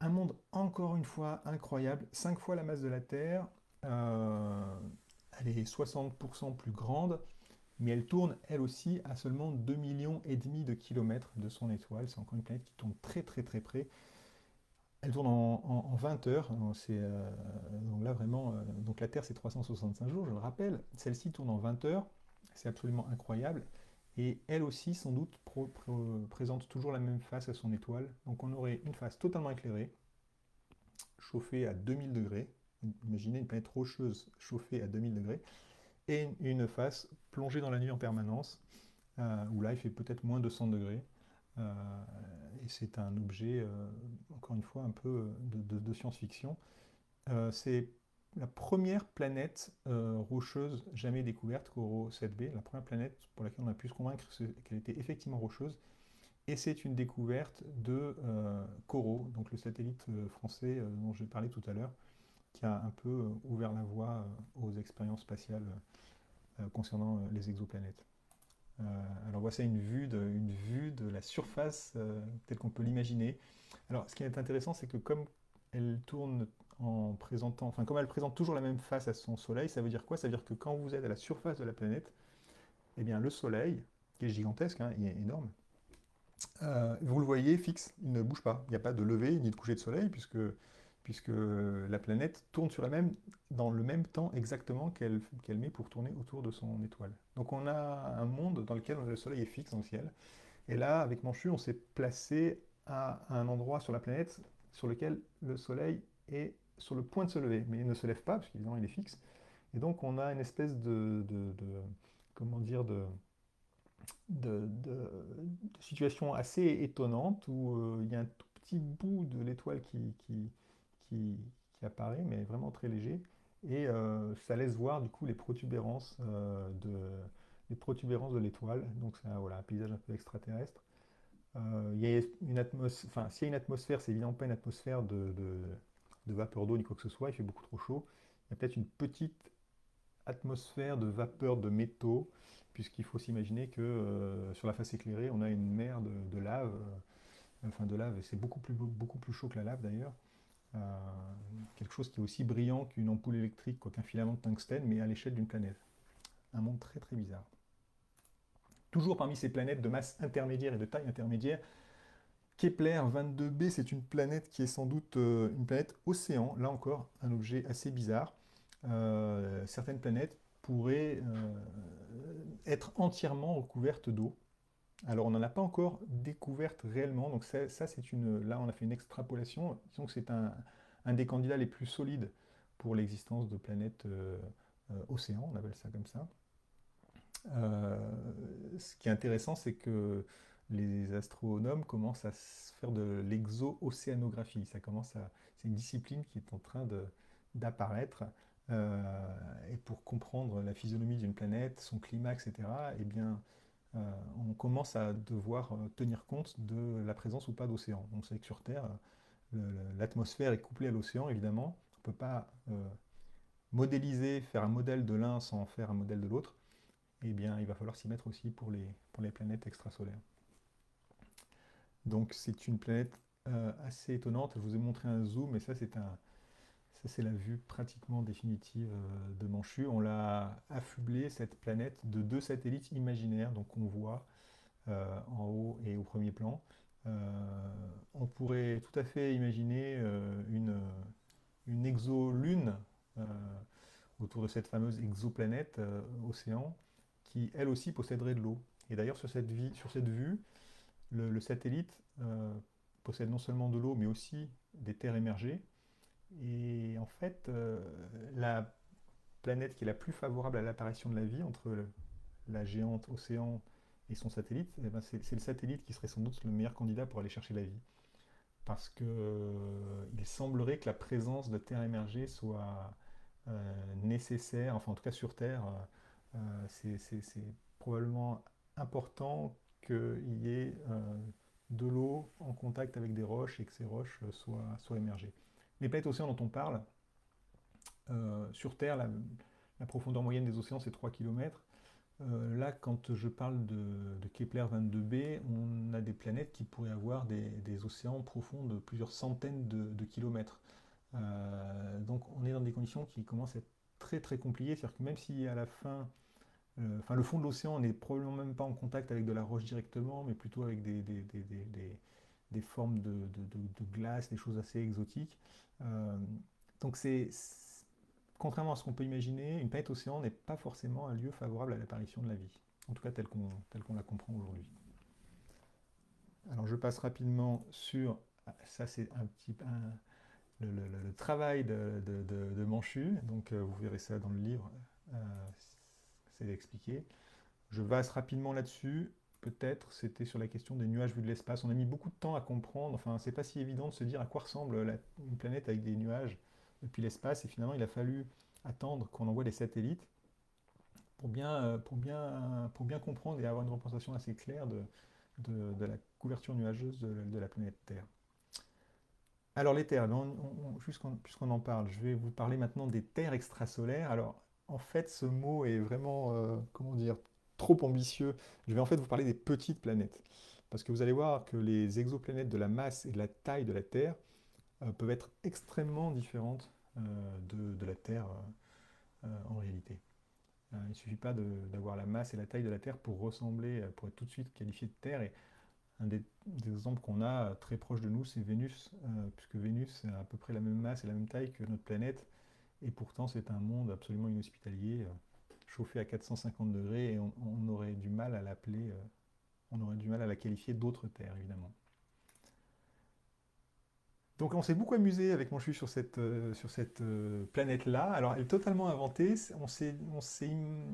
un monde encore une fois incroyable, cinq fois la masse de la Terre, euh, elle est soixante pour cent plus grande, mais elle tourne elle aussi à seulement deux millions et demi de kilomètres de son étoile. C'est encore une planète qui tourne très très très près. Elle tourne en, en- en vingt heures. Donc, c'est, euh, donc là vraiment, euh, donc la Terre c'est trois cent soixante-cinq jours, je le rappelle. Celle-ci tourne en vingt heures. C'est absolument incroyable. Et elle aussi, sans doute, pro- pro- présente toujours la même face à son étoile. Donc on aurait une face totalement éclairée, chauffée à deux mille degrés. Imaginez une planète rocheuse chauffée à deux mille degrés. Et une face plongée dans la nuit en permanence, euh, où là il fait peut-être moins de cent degrés. Euh, et c'est un objet, euh, encore une fois, un peu euh, de, de- de science-fiction. Euh, c'est la première planète euh, rocheuse jamais découverte, Corot sept b, la première planète pour laquelle on a pu se convaincre qu'elle était effectivement rocheuse. Et c'est une découverte de euh, Corot, donc le satellite euh, français euh, dont j'ai parlé tout à l'heure, qui a un peu euh, ouvert la voie euh, aux expériences spatiales euh, concernant euh, les exoplanètes. Euh, alors voici une vue de, une vue de la surface euh, telle qu'on peut l'imaginer. Alors ce qui est intéressant, c'est que comme elle tourne en présentant, enfin comme elle présente toujours la même face à son Soleil, ça veut dire quoi? Ça veut dire que quand vous êtes à la surface de la planète, eh bien le Soleil, qui est gigantesque, hein, il est énorme, euh, vous le voyez fixe, il ne bouge pas. Il n'y a pas de lever ni de coucher de soleil puisque, puisque la planète tourne sur la même, dans le même temps exactement qu'elle qu'elle met pour tourner autour de son étoile. Donc on a un monde dans lequel le soleil est fixe dans le ciel. Et là, avec Manchu, on s'est placé à un endroit sur la planète sur lequel le soleil est sur le point de se lever, mais il ne se lève pas parce qu'évidemment il est fixe. Et donc on a une espèce de, de, de comment dire, de de, de- de situations assez étonnantes où euh, il y a un tout petit bout de l'étoile qui, qui, qui, qui apparaît, mais vraiment très léger. Et euh, ça laisse voir du coup les protubérances, euh, de, les protubérances de l'étoile. Donc c'est un, voilà, un paysage un peu extraterrestre. Euh, il y a une atmosphère, enfin, s'il y a une atmosphère, c'est évidemment pas une atmosphère de, de, de vapeur d'eau ni quoi que ce soit, il fait beaucoup trop chaud. Il y a peut-être une petite atmosphère de vapeur de métaux, puisqu'il faut s'imaginer que euh, sur la face éclairée, on a une mer de, de lave, euh, enfin de lave, et c'est beaucoup plus, beaucoup plus chaud que la lave d'ailleurs. Euh, quelque chose qui est aussi brillant qu'une ampoule électrique, quoi, qu'un filament de tungstène, mais à l'échelle d'une planète. Un monde très très bizarre. Toujours parmi ces planètes de masse intermédiaire et de taille intermédiaire, Kepler vingt-deux b, c'est une planète qui est sans doute euh, une planète océan, là encore, un objet assez bizarre. Euh, certaines planètes pourraient euh, être entièrement recouvertes d'eau. Alors on n'en a pas encore découverte réellement, donc ça, ça, c'est une. Là on a fait une extrapolation. Disons que c'est un, un des candidats les plus solides pour l'existence de planètes euh, euh, océans, on appelle ça comme ça. Euh, ce qui est intéressant, c'est que les astronomes commencent à se faire de l'exo-océanographie. Ça commence à, c'est une discipline qui est en train de, d'apparaître. Euh, et pour comprendre la physionomie d'une planète, son climat, et cetera, eh bien, euh, on commence à devoir euh, tenir compte de la présence ou pas d'océan. On sait que sur Terre, le- le- l'atmosphère est couplée à l'océan, évidemment. On ne peut pas euh, modéliser, faire un modèle de l'un sans faire un modèle de l'autre. Eh bien, il va falloir s'y mettre aussi pour les, pour les planètes extrasolaires. Donc, c'est une planète euh, assez étonnante. Je vous ai montré un zoom, et ça, c'est un, ça, c'est la vue pratiquement définitive euh, de Manchu. On l'a affublé, cette planète, de deux satellites imaginaires, donc on voit euh, en haut et au premier plan. Euh, on pourrait tout à fait imaginer euh, une, une exolune euh, autour de cette fameuse exoplanète euh, océan qui, elle aussi, posséderait de l'eau. Et d'ailleurs, sur cette, vie- sur cette vue, le, le satellite euh, possède non seulement de l'eau, mais aussi des terres émergées. Et en fait, euh, la planète qui est la plus favorable à l'apparition de la vie entre le- la géante océan et son satellite, eh ben, c'est c'est le satellite qui serait sans doute le meilleur candidat pour aller chercher la vie. Parce que, euh, il semblerait que la présence de terres émergées soit euh, nécessaire, enfin en tout cas sur Terre, euh, euh, c'est c'est- c'est probablement important qu'il y ait euh, de l'eau en contact avec des roches et que ces roches euh, soient, soient émergées. Les planètes océans dont on parle, euh, sur Terre, la, la profondeur moyenne des océans c'est trois kilomètres. Euh, là, quand je parle de, de Kepler vingt-deux b, on a des planètes qui pourraient avoir des, des océans profonds de plusieurs centaines de, de kilomètres. Euh, donc on est dans des conditions qui commencent à être très très compliquées, c'est-à-dire que même si à la fin, euh, enfin le fond de l'océan n'est probablement même pas en contact avec de la roche directement, mais plutôt avec des, des, des, des, des- des formes de, de, de- de glace, des choses assez exotiques. Euh, donc c'est, c'est- contrairement à ce qu'on peut imaginer, une planète océan n'est pas forcément un lieu favorable à l'apparition de la vie, en tout cas tel qu'on tel qu'on la comprend aujourd'hui. Alors je passe rapidement sur, ah, ça c'est un petit, un, le, le- le- le travail de, de, de- de Manchu, donc euh, vous verrez ça dans le livre, euh, c'est expliqué. Je passe rapidement là-dessus, peut-être, c'était sur la question des nuages vus de l'espace. On a mis beaucoup de temps à comprendre, enfin c'est pas si évident de se dire à quoi ressemble la- une planète avec des nuages depuis l'espace, et finalement il a fallu attendre qu'on envoie des satellites pour bien, euh, pour bien, pour bien comprendre et avoir une représentation assez claire de, de- de la couverture nuageuse de, de la planète Terre. Alors les terres, on- on- on- puisqu'on puisqu'on en parle, je vais vous parler maintenant des terres extrasolaires. Alors en fait, ce mot est vraiment, euh, comment dire, trop ambitieux. Je vais en fait vous parler des petites planètes. Parce que vous allez voir que les exoplanètes de la masse et de la taille de la Terre euh, peuvent être extrêmement différentes euh, de, de la Terre euh, euh, en réalité. Euh, il ne suffit pas de- d'avoir la masse et la taille de la Terre pour ressembler, euh, pour être tout de suite qualifié de Terre. Et un des, des exemples qu'on a euh, très proche de nous, c'est Vénus, euh, puisque Vénus a à peu près la même masse et la même taille que notre planète, et pourtant c'est un monde absolument inhospitalier, euh, chauffé à quatre cent cinquante degrés, et on, on aurait du mal à l'appeler, euh, on aurait du mal à la qualifier d'autre Terre, évidemment. Donc on s'est beaucoup amusé avec mon chou sur cette, euh, sur cette euh, planète-là. Alors elle est totalement inventée, on s'est, on s'est,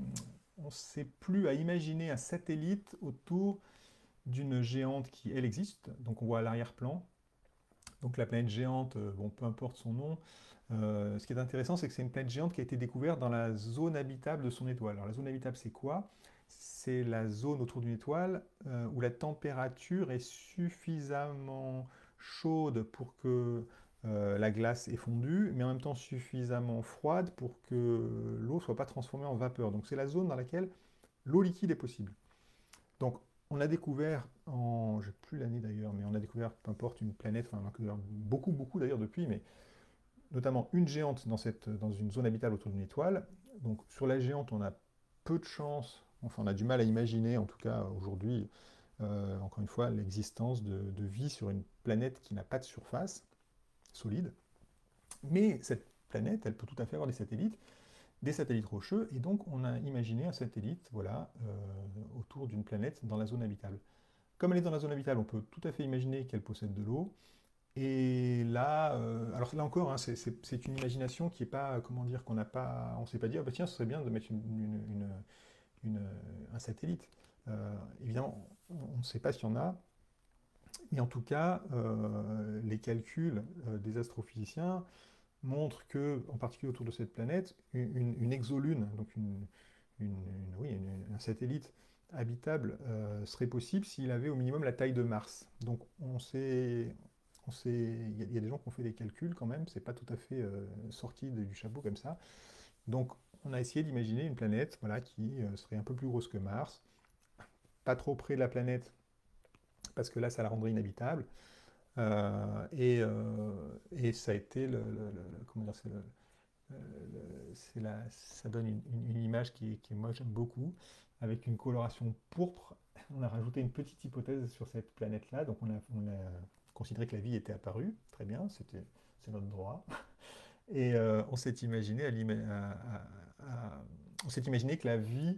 on s'est plus à imaginer un satellite autour d'une géante qui, elle, existe, donc on voit à l'arrière-plan. Donc la planète géante, euh, bon, peu importe son nom, euh, ce qui est intéressant, c'est que c'est une planète géante qui a été découverte dans la zone habitable de son étoile. Alors la zone habitable, c'est quoi? C'est la zone autour d'une étoile euh, où la température est suffisamment chaude pour que euh, la glace est fondue, mais en même temps suffisamment froide pour que l'eau ne soit pas transformée en vapeur. Donc c'est la zone dans laquelle l'eau liquide est possible. Donc, on a découvert, en, je ne sais plus l'année d'ailleurs, mais on a découvert, peu importe, une planète, enfin, on a découvert beaucoup, beaucoup d'ailleurs depuis, mais notamment une géante dans, cette, dans une zone habitable autour d'une étoile. Donc, sur la géante, on a peu de chance, enfin, on a du mal à imaginer, en tout cas aujourd'hui, euh, encore une fois, l'existence de, de vie sur une planète qui n'a pas de surface solide. Mais cette planète, elle peut tout à fait avoir des satellites, des satellites rocheux, et donc on a imaginé un satellite, voilà, euh, autour d'une planète dans la zone habitable. Comme elle est dans la zone habitable, on peut tout à fait imaginer qu'elle possède de l'eau. Et là, euh, alors là encore, hein, c'est c'est- c'est une imagination qui est pas, comment dire, qu'on n'a pas, on s'est pas dit, ah bah tiens, ce serait bien de mettre une- une- une- une- un satellite. Euh, évidemment, on ne sait pas s'il y en a, mais en tout cas, euh, les calculs euh, des astrophysiciens montrent que, en particulier autour de cette planète, une, une- une exolune, donc une, une- une- oui, une- un satellite habitable euh, serait possible s'il avait au minimum la taille de Mars. Donc on sait, on sait, il y, a il y a des gens qui ont fait des calculs quand même, c'est pas tout à fait euh, sorti de- du chapeau comme ça. Donc on a essayé d'imaginer une planète, voilà, qui euh, serait un peu plus grosse que Mars, pas trop près de la planète parce que là ça la rendrait inhabitable. Euh, et, euh, et ça a été le, le- le- comment dire, c'est le- Euh, c'est la- ça donne une, une- une image qui, est- qui est- moi j'aime beaucoup, avec une coloration pourpre. On a rajouté une petite hypothèse sur cette planète-là, donc on a, on a considéré que la vie était apparue, très bien, c'était, c'est notre droit. Et euh, on s'est imaginé, à l'ima- à- à- à- on s'est imaginé que la vie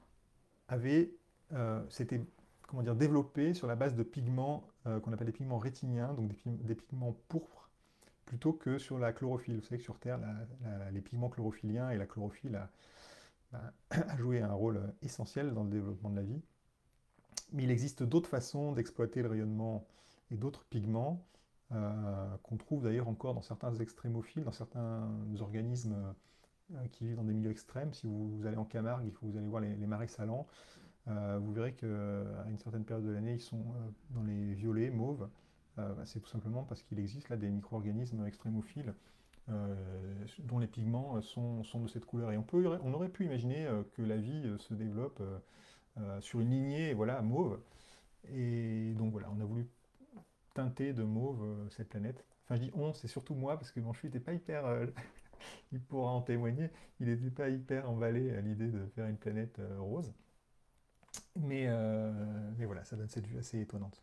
avait, euh, s'était, comment dire, développée sur la base de pigments euh, qu'on appelle des pigments rétiniens, donc des, pig- des pigments pourpres plutôt que sur la chlorophylle. Vous savez que sur Terre, la- la- les pigments chlorophylliens et la chlorophylle a, a- a joué un rôle essentiel dans le développement de la vie. Mais il existe d'autres façons d'exploiter le rayonnement et d'autres pigments euh, qu'on trouve d'ailleurs encore dans certains extrémophiles, dans certains organismes euh, qui vivent dans des milieux extrêmes. Si vous, vous allez en Camargue et que vous allez voir les, les marais salants, euh, vous verrez qu'à une certaine période de l'année, ils sont euh, dans les violets, mauves. Euh, bah, c'est tout simplement parce qu'il existe là des micro-organismes extrémophiles euh, dont les pigments sont, sont de cette couleur. Et on peut, on aurait pu imaginer euh, que la vie euh, se développe euh, euh, sur une lignée, voilà, mauve. Et donc voilà, on a voulu teinter de mauve euh, cette planète. Enfin, je dis on, c'est surtout moi, parce que Manchu n'était pas hyper, euh, il pourra en témoigner, il n'était pas hyper emballé à l'idée de faire une planète euh, rose. Mais, euh, mais voilà, ça donne cette vue assez étonnante.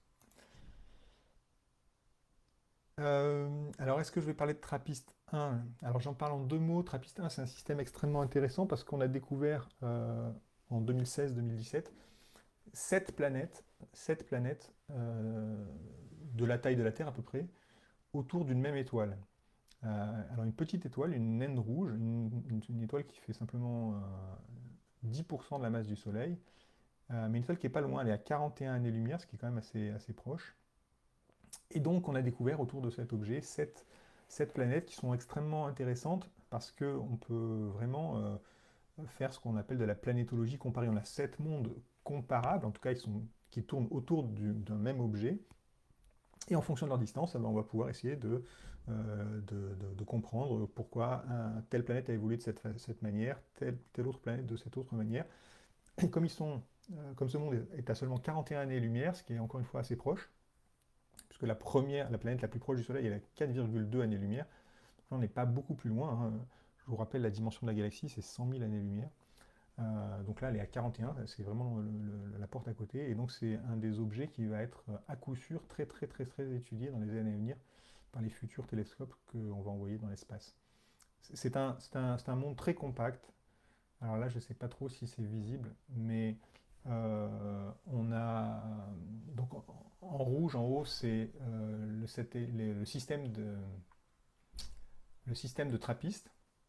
Euh, alors, est-ce que je vais parler de Trappist un? Alors, j'en parle en deux mots. Trappist un, c'est un système extrêmement intéressant parce qu'on a découvert euh, en deux mille seize deux mille dix-sept sept planètes, sept planètes euh, de la taille de la Terre à peu près, autour d'une même étoile. Euh, alors, une petite étoile, une naine rouge, une, une- une étoile qui fait simplement euh, dix pour cent de la masse du Soleil, euh, mais une étoile qui est pas loin, elle est à quarante et un années-lumière, ce qui est quand même assez, assez proche. Et donc, on a découvert autour de cet objet sept, sept planètes qui sont extrêmement intéressantes parce qu'on peut vraiment euh, faire ce qu'on appelle de la planétologie comparée. On a sept mondes comparables, en tout cas ils sont, qui tournent autour du- d'un même objet. Et en fonction de leur distance, eh ben, on va pouvoir essayer de, euh, de, de- de comprendre pourquoi un- telle planète a évolué de cette, fa- cette manière, telle, telle autre planète de cette autre manière. Et comme, ils sont, euh, comme ce monde est à seulement quarante et un années-lumière, ce qui est encore une fois assez proche, puisque la première, la planète la plus proche du Soleil, elle est à quatre virgule deux années-lumière. Donc là, on n'est pas beaucoup plus loin, hein. Je vous rappelle, la dimension de la galaxie, c'est cent mille années-lumière. Euh, donc là, elle est à quarante et un, c'est vraiment le- le- la porte à côté. Et donc, c'est un des objets qui va être euh, à coup sûr très, très, très, très étudié dans les années à venir par les futurs télescopes qu'on va envoyer dans l'espace. C'est un, c'est un, c'est un monde très compact. Alors là, je ne sais pas trop si c'est visible, mais euh, on a donc en, en rouge en haut, c'est euh, le, c'était les- le système de le système de Trappist,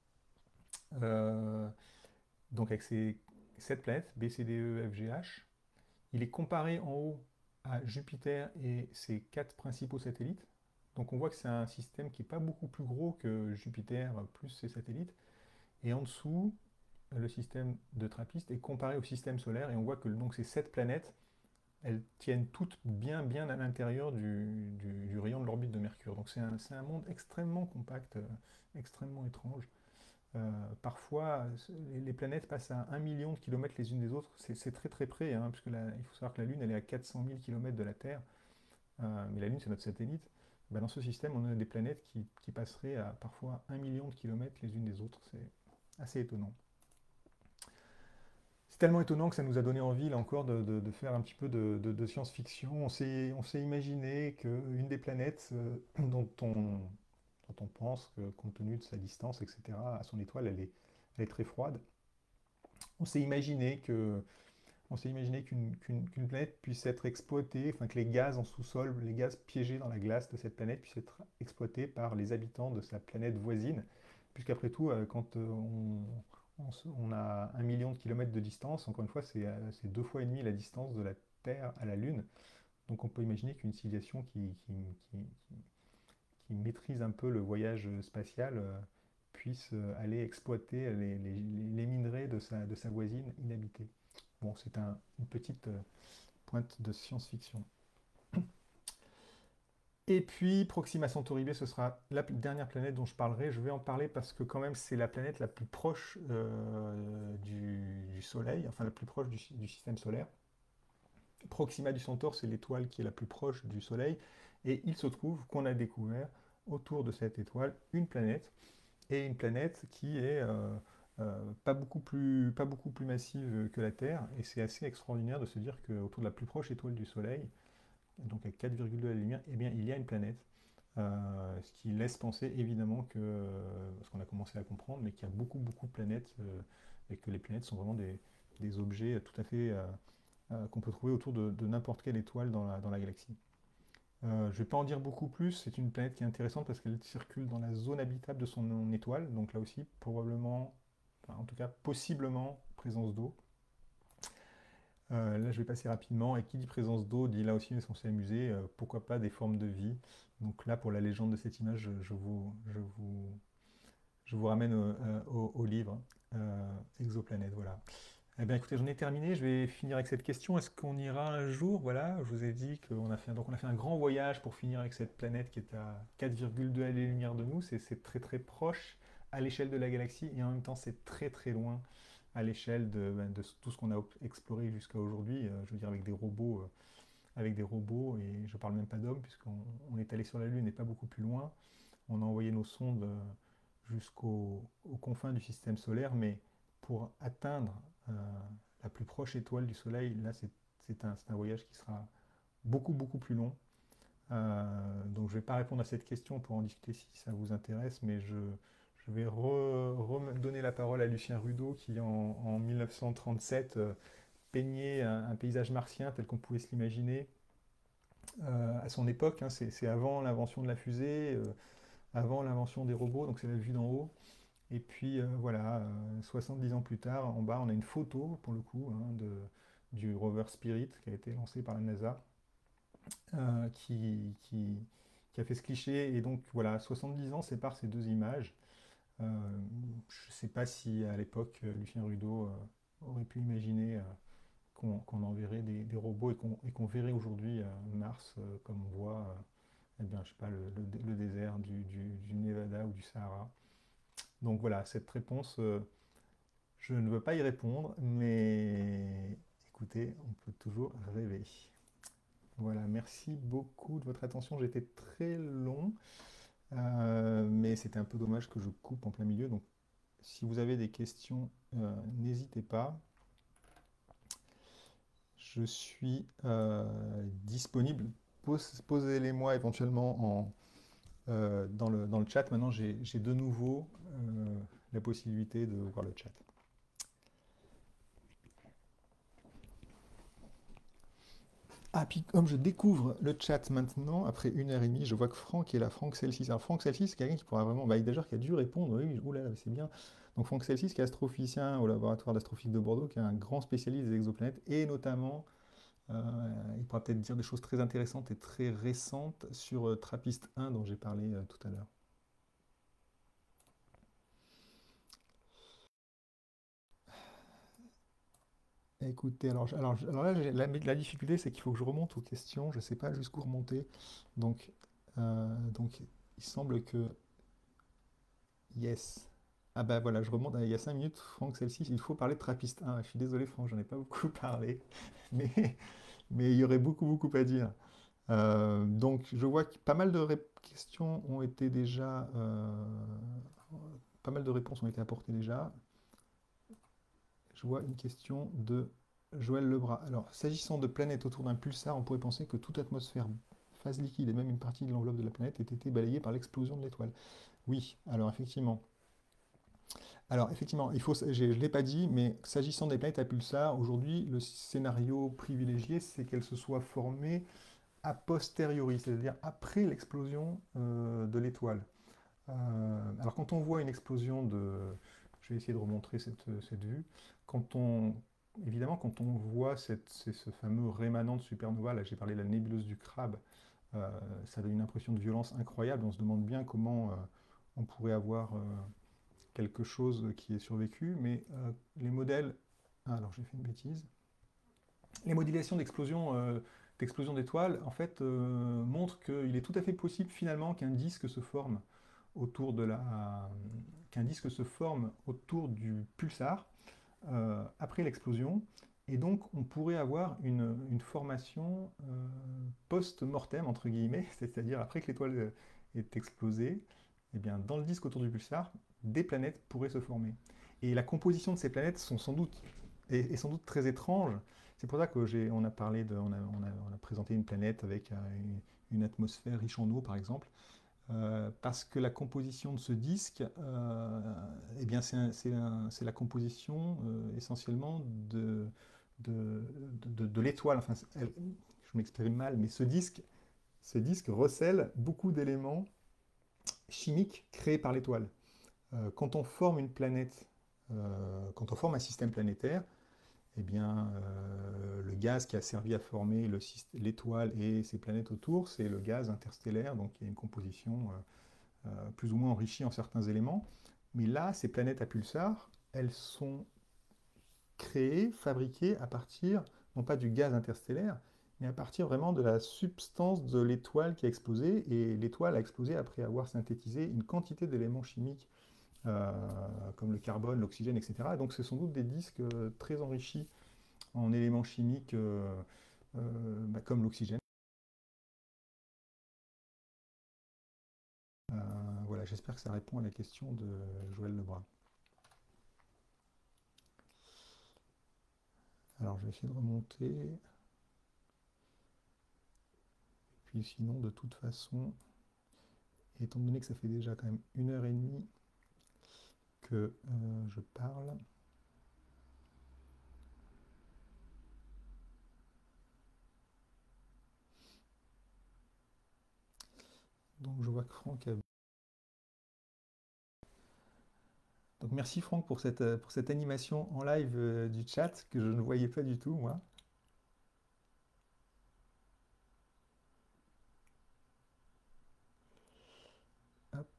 euh, donc avec ses sept planètes B, C, D, E, F, G, H. Il est comparé en haut à Jupiter et ses quatre principaux satellites. Donc on voit que c'est un système qui n'est pas beaucoup plus gros que Jupiter plus ses satellites. Et en dessous, le système de Trappist est comparé au système solaire et on voit que donc ces sept planètes, elles tiennent toutes bien bien à l'intérieur du, du- du rayon de l'orbite de Mercure. Donc c'est un, c'est un monde extrêmement compact, euh, extrêmement étrange. Euh, parfois, les, les planètes passent à un million de kilomètres les unes des autres. C'est c'est très très près, hein, puisque la- il faut savoir que la Lune, elle est à quatre cent mille kilomètres de la Terre. Euh, mais la Lune, c'est notre satellite. Ben, dans ce système, on a des planètes qui, qui passeraient à parfois un million de kilomètres les unes des autres. C'est assez étonnant. C'est tellement étonnant que ça nous a donné envie, là encore, de, de- de faire un petit peu de, de- de science-fiction. On s'est, on s'est imaginé qu'une des planètes euh, dont on, dont on pense que, compte tenu de sa distance, et cetera, à son étoile, elle est, elle est très froide. On s'est imaginé que, on s'est imaginé qu'une qu'une- qu'une planète puisse être exploitée, enfin que les gaz en sous-sol, les gaz piégés dans la glace de cette planète puissent être exploités par les habitants de sa planète voisine, puisqu'après tout, euh, quand euh, on, on se- on a un million de kilomètres de distance, encore une fois, c'est euh, c'est deux fois et demi la distance de la Terre à la Lune. Donc on peut imaginer qu'une civilisation qui, qui, qui- qui- qui maîtrise un peu le voyage spatial euh, puisse euh, aller exploiter les, les- les minerais de sa, de sa voisine inhabitée. Bon, c'est un- une petite euh, pointe de science-fiction. Et puis Proxima Centauri B, ce sera la dernière planète dont je parlerai. Je vais en parler parce que quand même c'est la planète la plus proche euh, du, du Soleil, enfin la plus proche du, du système solaire. Proxima du Centaure, c'est l'étoile qui est la plus proche du Soleil. Et il se trouve qu'on a découvert autour de cette étoile une planète, et une planète qui est euh, euh, pas beaucoup plus, pas beaucoup plus massive que la Terre. Et c'est assez extraordinaire de se dire qu'autour de la plus proche étoile du Soleil, donc à quatre virgule deux à la lumière, eh bien, il y a une planète. Euh, ce qui laisse penser évidemment que, euh, ce qu'on a commencé à comprendre, mais qu'il y a beaucoup beaucoup de planètes euh, et que les planètes sont vraiment des, des objets tout à fait euh, euh, qu'on peut trouver autour de, de n'importe quelle étoile dans la, dans la galaxie. Euh, je ne vais pas en dire beaucoup plus, c'est une planète qui est intéressante parce qu'elle circule dans la zone habitable de son étoile, donc là aussi probablement, enfin, en tout cas possiblement présence d'eau. Euh, là je vais passer rapidement, et qui dit présence d'eau dit là aussi on est censé amuser, euh, pourquoi pas des formes de vie. Donc là pour la légende de cette image, je, je vous, je vous, je vous ramène au, euh, au- au livre euh, Exoplanète, voilà. Eh bien, écoutez, j'en ai terminé. Je vais finir avec cette question. Est-ce qu'on ira un jour? Voilà, je vous ai dit qu'on a fait, donc on a fait un grand voyage pour finir avec cette planète qui est à quatre virgule deux années-lumière de nous. C'est c'est très très proche à l'échelle de la galaxie et en même temps c'est très très loin à l'échelle de, ben, de tout ce qu'on a exploré jusqu'à aujourd'hui. Euh, je veux dire avec des robots, euh, avec des robots et je parle même pas d'hommes puisqu'on on est allé sur la Lune et pas beaucoup plus loin. On a envoyé nos sondes euh, jusqu'aux aux confins du système solaire, mais pour atteindre euh, la plus proche étoile du Soleil, là c'est c'est un, c'est un voyage qui sera beaucoup beaucoup plus long. Euh, donc je ne vais pas répondre à cette question pour en discuter si ça vous intéresse, mais je, je vais redonner la parole à Lucien Rudeau qui en, en mille neuf cent trente-sept euh, peignait un, un paysage martien tel qu'on pouvait se l'imaginer euh, à son époque. Hein. c'est c'est avant l'invention de la fusée, euh, avant l'invention des robots, donc c'est la vue d'en haut. Et puis euh, voilà, euh, soixante-dix ans plus tard, en bas, on a une photo, pour le coup, hein, de, du rover Spirit qui a été lancé par la NASA, euh, qui, qui, qui a fait ce cliché. Et donc voilà, soixante-dix ans séparent ces deux images. Euh, je ne sais pas si à l'époque, euh, Lucien Rudeau euh, aurait pu imaginer euh, qu'on qu'on enverrait des, des robots et qu'on et qu'on verrait aujourd'hui euh, Mars euh, comme on voit, euh, eh bien, je sais pas, le, le- le désert du, du- du Nevada ou du Sahara. Donc voilà, cette réponse, euh, je ne veux pas y répondre, mais écoutez, on peut toujours rêver. Voilà, merci beaucoup de votre attention. J'étais très long, euh, mais c'était un peu dommage que je coupe en plein milieu. Donc, si vous avez des questions, euh, n'hésitez pas. Je suis euh, disponible. Pose- Posez-les-moi éventuellement en, euh, dans le, dans le chat. Maintenant, j'ai j'ai de nouveau euh, la possibilité de voir le chat. Ah, puis comme je découvre le chat maintenant, après une heure et demie, je vois que Franck est là, Franck Celsis. Alors Franck Celsis, c'est quelqu'un qui pourra vraiment, bah, d'ailleurs qui a dû répondre, oui, oulala, c'est bien. Donc Franck Celsis, qui est astrophysicien au laboratoire d'astrophysique de Bordeaux, qui est un grand spécialiste des exoplanètes, et notamment, euh, il pourra peut-être dire des choses très intéressantes et très récentes sur euh, TRAPPIST un dont j'ai parlé euh, tout à l'heure. Écoutez, alors, je- alors, je- alors là, j'ai- la, la difficulté, c'est qu'il faut que je remonte aux questions, je ne sais pas jusqu'où remonter. Donc, euh, donc, il semble que yes. Ah bah voilà, je remonte à il y a cinq minutes, Franck, celle-ci, il faut parler de Trappist un. Je suis désolé, Franck, j'en ai pas beaucoup parlé, mais, mais il y aurait beaucoup, beaucoup à dire. Euh, donc, je vois que pas mal de ré- questions ont été déjà, euh, pas mal de réponses ont été apportées déjà. Je vois une question de Joël Lebras. Alors, s'agissant de planètes autour d'un pulsar, on pourrait penser que toute atmosphère, phase liquide et même une partie de l'enveloppe de la planète ait été balayée par l'explosion de l'étoile. Oui, alors effectivement. Alors, effectivement, il faut, je ne l'ai pas dit, mais s'agissant des planètes à pulsar, aujourd'hui, le scénario privilégié, c'est qu'elles se soient formées a posteriori, c'est-à-dire après l'explosion euh, de l'étoile. Euh, alors, quand on voit une explosion de. Je vais essayer de remontrer cette, cette vue. Quand on, évidemment, quand on voit cette, c'est ce fameux rémanent de supernova, là j'ai parlé de la nébuleuse du crabe, euh, ça donne une impression de violence incroyable. On se demande bien comment euh, on pourrait avoir euh, quelque chose qui est survécu, mais euh, les modèles. Ah, alors j'ai fait une bêtise. Les modélisations d'explosion euh, d'explosion d'étoiles, en fait, euh, montrent qu'il est tout à fait possible finalement qu'un disque se forme autour de la qu'un disque se forme autour du pulsar euh, après l'explosion, et donc on pourrait avoir une, une formation euh, post-mortem entre guillemets, c'est-à-dire après que l'étoile est explosée, eh bien, dans le disque autour du pulsar, des planètes pourraient se former. Et la composition de ces planètes sont sans doute, est, est sans doute très étrange. C'est pour ça qu'on a parlé de, on a, on a, on a présenté une planète avec euh, une, une atmosphère riche en eau, par exemple, euh, parce que la composition de ce disque, euh, eh bien, c'est un- c'est un- c'est la composition euh, essentiellement de, de, de- de l'étoile. Enfin, c'est- elle- je m'exprime mal, mais ce disque, ce disque recèle beaucoup d'éléments chimiques créés par l'étoile. Euh, quand on forme une planète, euh, quand on forme un système planétaire, eh bien, euh, le gaz qui a servi à former le syst- l'étoile et ses planètes autour, c'est le gaz interstellaire, donc il y a une composition euh, euh, plus ou moins enrichie en certains éléments. Mais là, ces planètes à pulsar, elles sont créé, fabriqué à partir, non pas du gaz interstellaire, mais à partir vraiment de la substance de l'étoile qui a explosé. Et l'étoile a explosé après avoir synthétisé une quantité d'éléments chimiques euh, comme le carbone, l'oxygène, et cetera. Et donc c'est sans doute des disques euh, très enrichis en éléments chimiques euh, euh, bah, comme l'oxygène. Euh, voilà, j'espère que ça répond à la question de Joël Lebrun. Alors je vais essayer de remonter. Puis sinon, de toute façon, étant donné que ça fait déjà quand même une heure et demie que euh, je parle, donc je vois que Franck a... Donc merci Franck pour cette, euh, pour cette animation en live euh, du chat que je ne voyais pas du tout moi. Hop.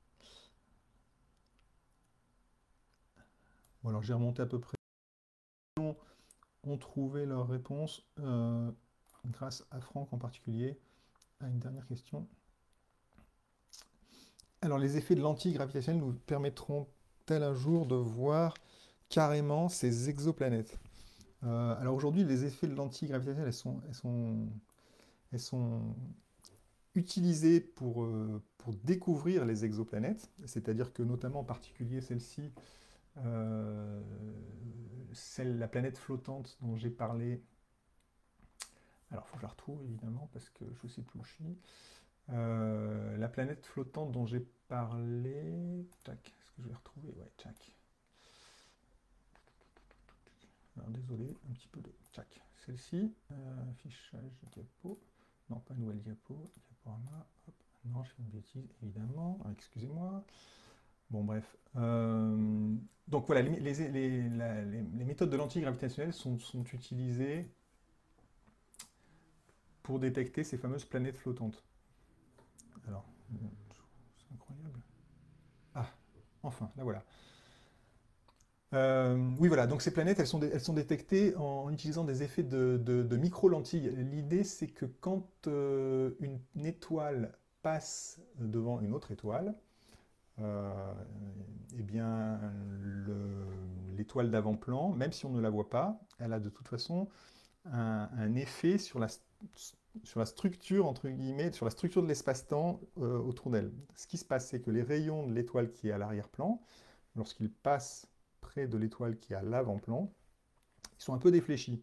Bon alors j'ai remonté à peu près. Ont trouvé leur réponse euh, grâce à Franck en particulier à une dernière question. Alors les effets de lentilles gravitationnelles nous permettront-elles un jour de voir carrément ces exoplanètes? Euh, alors aujourd'hui, les effets de lentilles gravitationnelles, elles sont, elles sont, elles sont utilisées pour, euh, pour découvrir les exoplanètes, c'est-à-dire que notamment en particulier celle-ci, euh, celle, la planète flottante dont j'ai parlé. Alors il faut que je la retrouve évidemment parce que je ne sais plus où je suis. Euh, la planète flottante dont j'ai parlé. Tac, est-ce que je vais retrouver? Ouais, tac. Alors désolé, un petit peu de tac. Celle-ci, euh, affichage diapo. Non, pas nouvelle diapo. Diaporama. Hop. Non, je fais une bêtise, évidemment. Ah, excusez-moi. Bon, bref. Euh, donc voilà, les, les, les, la, les, les méthodes de lentilles gravitationnelles sont, sont utilisées pour détecter ces fameuses planètes flottantes. Alors, c'est incroyable. Ah, enfin, là voilà. Euh, oui, voilà, donc ces planètes, elles sont, dé- elles sont détectées en utilisant des effets de, de- de micro-lentilles. L'idée, c'est que quand euh, une, une étoile passe devant une autre étoile, euh, eh bien, le- l'étoile d'avant-plan, même si on ne la voit pas, elle a de toute façon un, un effet sur la, sur la structure, entre guillemets, sur la structure de l'espace-temps euh, autour d'elle. Ce qui se passe, c'est que les rayons de l'étoile qui est à l'arrière-plan, lorsqu'ils passent près de l'étoile qui est à l'avant-plan, ils sont un peu défléchis.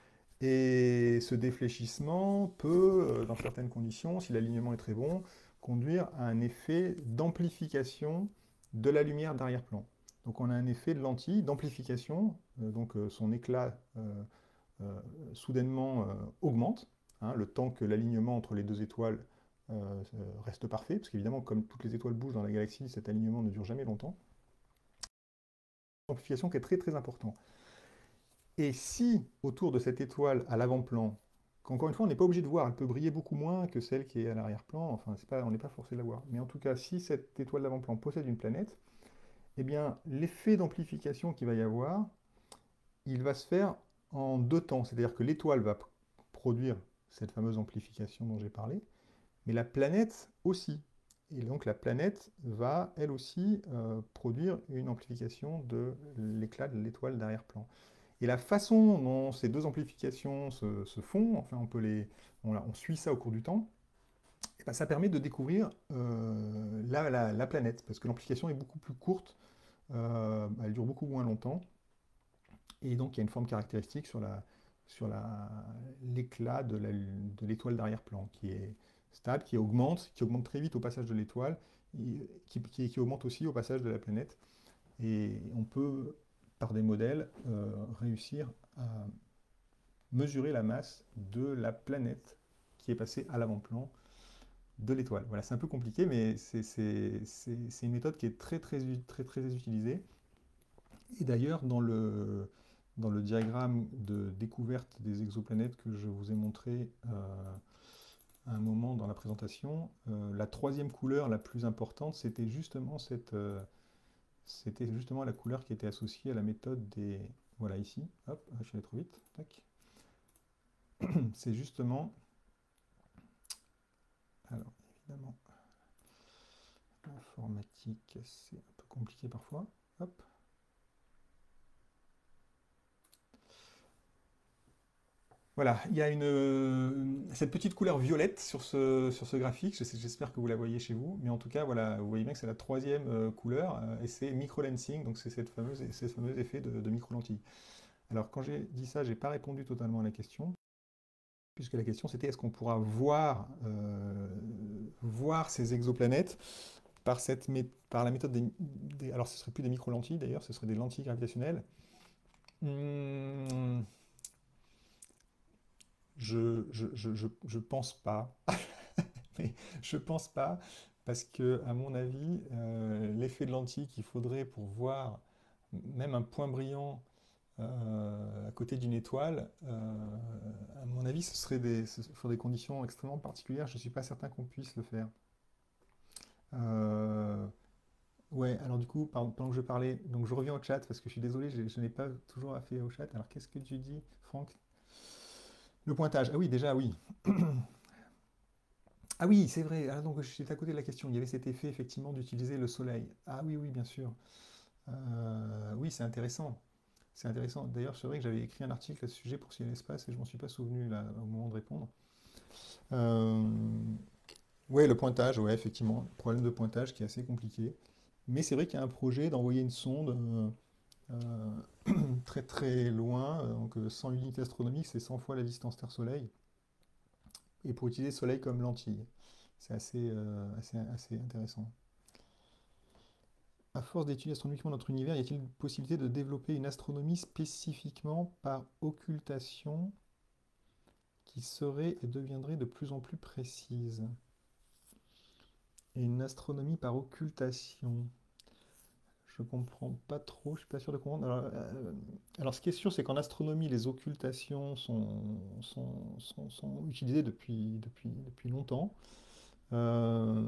Et ce défléchissement peut, euh, dans certaines conditions, si l'alignement est très bon, conduire à un effet d'amplification de la lumière d'arrière-plan. Donc on a un effet de lentille d'amplification, euh, donc euh, son éclat euh, euh, soudainement euh, augmente, hein, le temps que l'alignement entre les deux étoiles euh, reste parfait, parce qu'évidemment, comme toutes les étoiles bougent dans la galaxie, cet alignement ne dure jamais longtemps. Amplification qui est très très important. Et si autour de cette étoile à l'avant-plan, qu'encore une fois on n'est pas obligé de voir, elle peut briller beaucoup moins que celle qui est à l'arrière-plan, enfin pas, on n'est pas forcé de la voir, mais en tout cas si cette étoile d'avant-plan possède une planète, eh bien l'effet d'amplification qu'il va y avoir, il va se faire en deux temps, c'est-à-dire que l'étoile va produire cette fameuse amplification dont j'ai parlé, mais la planète aussi. Et donc la planète va, elle aussi, euh, produire une amplification de l'éclat de l'étoile d'arrière-plan. Et la façon dont ces deux amplifications se, se font, enfin on peut les, on, on, suit ça au cours du temps, et ben ça permet de découvrir euh, la, la, la, planète, parce que l'amplification est beaucoup plus courte, euh, elle dure beaucoup moins longtemps, et donc il y a une forme caractéristique sur la, sur l'éclat de l'étoile d'arrière-plan, qui est stable, qui augmente, qui augmente très vite au passage de l'étoile, qui, qui, qui augmente aussi au passage de la planète. Et on peut, par des modèles, euh, réussir à mesurer la masse de la planète qui est passée à l'avant-plan de l'étoile. Voilà, c'est un peu compliqué, mais c'est une méthode qui est très très, très, très utilisée. Et d'ailleurs, dans le, dans le diagramme de découverte des exoplanètes que je vous ai montré euh, à un moment dans la présentation, euh, la troisième couleur la plus importante, c'était justement cette... Euh, c'était justement la couleur qui était associée à la méthode des, voilà ici, hop, je suis allé trop vite, tac. C'est justement, alors évidemment, l'informatique, c'est un peu compliqué parfois, hop. Voilà, il y a une, euh, cette petite couleur violette sur ce, sur ce graphique, j'espère que vous la voyez chez vous, mais en tout cas, voilà, vous voyez bien que c'est la troisième euh, couleur, euh, et c'est micro-lensing, donc c'est cette fameuse, ce fameux effet de, de micro-lentille. Alors quand j'ai dit ça, j'ai pas répondu totalement à la question, puisque la question c'était est-ce qu'on pourra voir, euh, voir ces exoplanètes par, cette par la méthode des, des... Alors ce ne serait plus des micro-lentilles d'ailleurs, ce serait des lentilles gravitationnelles. Hum, je, je, je, je, je pense pas. Mais je pense pas, parce que, à mon avis, euh, l'effet de lentille qu'il faudrait pour voir même un point brillant euh, à côté d'une étoile, euh, à mon avis, ce serait des, ce serait des conditions extrêmement particulières. Je ne suis pas certain qu'on puisse le faire. Euh, ouais, alors du coup, pendant que je parlais, donc je reviens au chat parce que je suis désolé, je, je n'ai pas toujours fait au chat. Alors qu'est-ce que tu dis, Franck? Le pointage. Ah oui, déjà, oui. Ah oui, c'est vrai. Ah, donc j'étais à côté de la question. Il y avait cet effet effectivement d'utiliser le soleil. Ah oui, oui, bien sûr. Euh, oui, c'est intéressant. C'est intéressant. D'ailleurs, c'est vrai que j'avais écrit un article à ce sujet pour Ciel et Espace et je m'en suis pas souvenu là au moment de répondre. Euh, ouais, le pointage, ouais, effectivement, problème de pointage qui est assez compliqué. Mais c'est vrai qu'il y a un projet d'envoyer une sonde euh, euh, très très loin, euh, donc euh, cent unités astronomiques, c'est cent fois la distance Terre-Soleil, et pour utiliser le Soleil comme lentille. C'est assez, euh, assez, assez intéressant. À force d'étudier astronomiquement notre univers, y a-t-il une possibilité de développer une astronomie spécifiquement par occultation qui serait et deviendrait de plus en plus précise? Et une astronomie par occultation. Je comprends pas trop, je suis pas sûr de comprendre. Alors, euh, alors, ce qui est sûr, c'est qu'en astronomie, les occultations sont, sont, sont- sont utilisées depuis, depuis, depuis longtemps. Euh,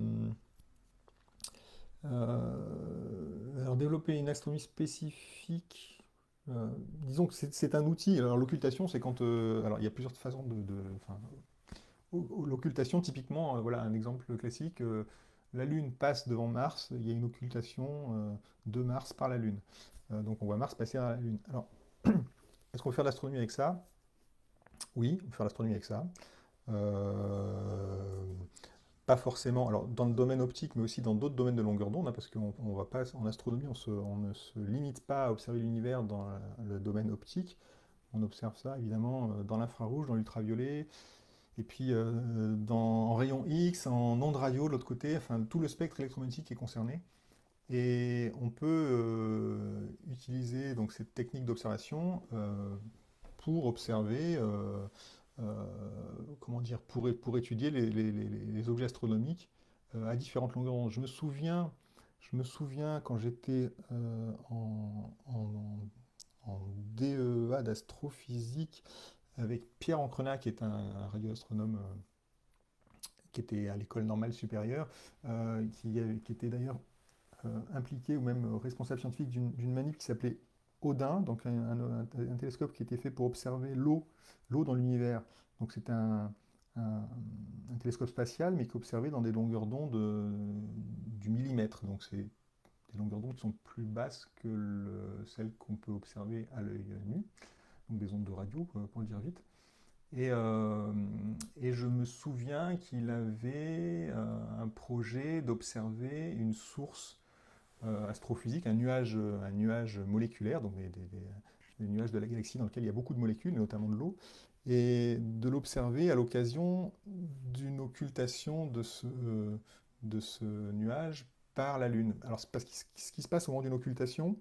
euh, alors, développer une astronomie spécifique, euh, disons que c'est c'est un outil. Alors, l'occultation, c'est quand. Euh, alors, il y a plusieurs façons de. de- enfin, o- o- l'occultation, typiquement, euh, voilà un exemple classique. Euh, la Lune passe devant Mars, il y a une occultation euh, de Mars par la Lune. Euh, donc, on voit Mars passer à la Lune. Alors, est-ce qu'on peut faire de l'astronomie avec ça? Oui, on peut faire de l'astronomie avec ça. Euh, Pas forcément, alors dans le domaine optique, mais aussi dans d'autres domaines de longueur d'onde, hein, parce qu'on on va pas, en astronomie, on, se- on ne se limite pas à observer l'univers dans la- le domaine optique. On observe ça évidemment euh, dans l'infrarouge, dans l'ultraviolet, et puis euh, dans, en rayon X, en ondes radio de l'autre côté, enfin tout le spectre électromagnétique est concerné. Et on peut euh, utiliser donc cette technique d'observation euh, pour observer, euh, euh, comment dire, pour, pour étudier les, les- les- les objets astronomiques euh, à différentes longueurs d'onde. Je me souviens, je me souviens quand j'étais euh, en, en- en D E A d'astrophysique avec Pierre Ancrenat, qui est un, un radioastronome euh, qui était à l'école normale supérieure, euh, qui, avait- qui était d'ailleurs euh, impliqué ou même euh, responsable scientifique d'une d'une manip qui s'appelait Odin, donc un, un- un télescope qui était fait pour observer l'eau, l'eau dans l'univers. Donc c'est un, un- un télescope spatial, mais qui observait dans des longueurs d'onde euh, du millimètre. Donc c'est des longueurs d'onde qui sont plus basses que le- celles qu'on peut observer à l'œil nu, donc des ondes de radio, euh, pour le dire vite. Et, euh, et je me souviens qu'il avait euh, un projet d'observer une source euh, astrophysique, un nuage, un nuage moléculaire, donc des, des- des- des nuages de la galaxie dans lequel il y a beaucoup de molécules, notamment de l'eau, et de l'observer à l'occasion d'une occultation de ce, euh, de ce nuage par la Lune. Alors, c'est parce que ce qui se passe au moment d'une occultation,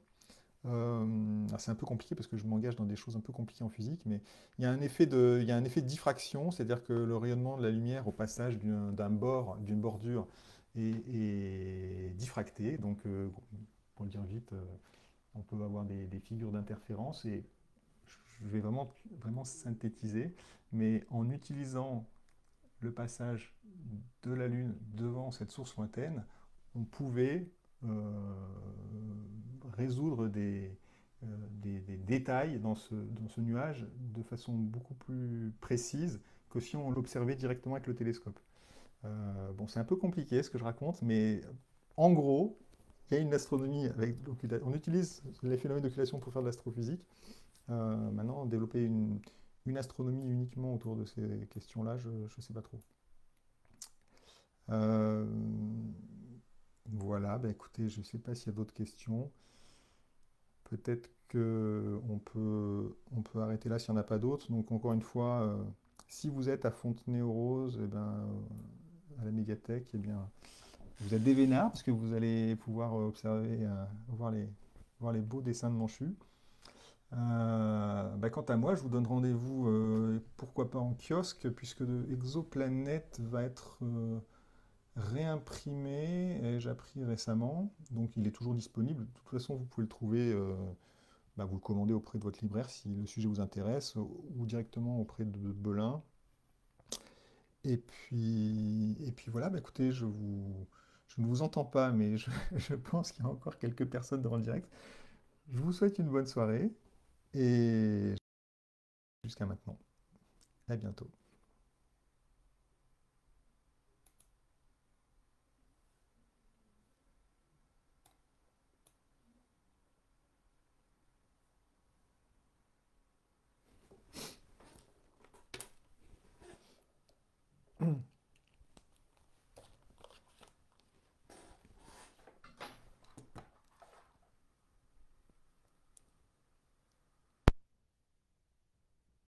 euh, alors c'est un peu compliqué parce que je m'engage dans des choses un peu compliquées en physique, mais il y a un effet de, il y a un effet de diffraction, c'est-à-dire que le rayonnement de la lumière au passage d'un d'un bord, d'une bordure est, est diffracté. Donc, euh, pour le dire vite, euh, on peut avoir des, des figures d'interférence et je vais vraiment, vraiment synthétiser, mais en utilisant le passage de la Lune devant cette source lointaine, on pouvait euh, résoudre des, euh, des, des détails dans ce, dans ce nuage de façon beaucoup plus précise que si on l'observait directement avec le télescope. Euh, bon, c'est un peu compliqué ce que je raconte, mais en gros, il y a une astronomie avec l'occultation. On utilise les phénomènes d'occultation pour faire de l'astrophysique. Euh, maintenant, développer une, une astronomie uniquement autour de ces questions-là, je ne sais pas trop. Euh, voilà, bah écoutez, je ne sais pas s'il y a d'autres questions. Peut-être qu'on peut, on peut arrêter là s'il n'y en a pas d'autres. Donc encore une fois, euh, si vous êtes à Fontenay-aux-Roses, eh ben, euh, à la médiathèque, eh bien, vous êtes des vénards parce que vous allez pouvoir observer, euh, voir les, voir les beaux dessins de Manchu. Euh, bah, quant à moi, je vous donne rendez-vous, euh, pourquoi pas en kiosque, puisque Exoplanète va être euh, réimprimé, ai-je appris récemment. Donc il est toujours disponible. De toute façon, vous pouvez le trouver, euh, bah, vous le commandez auprès de votre libraire si le sujet vous intéresse, ou directement auprès de Belin. Et puis, et puis voilà, bah, écoutez, je vous, je ne vous entends pas, mais je, je pense qu'il y a encore quelques personnes dans le direct. Je vous souhaite une bonne soirée et jusqu'à maintenant. À bientôt.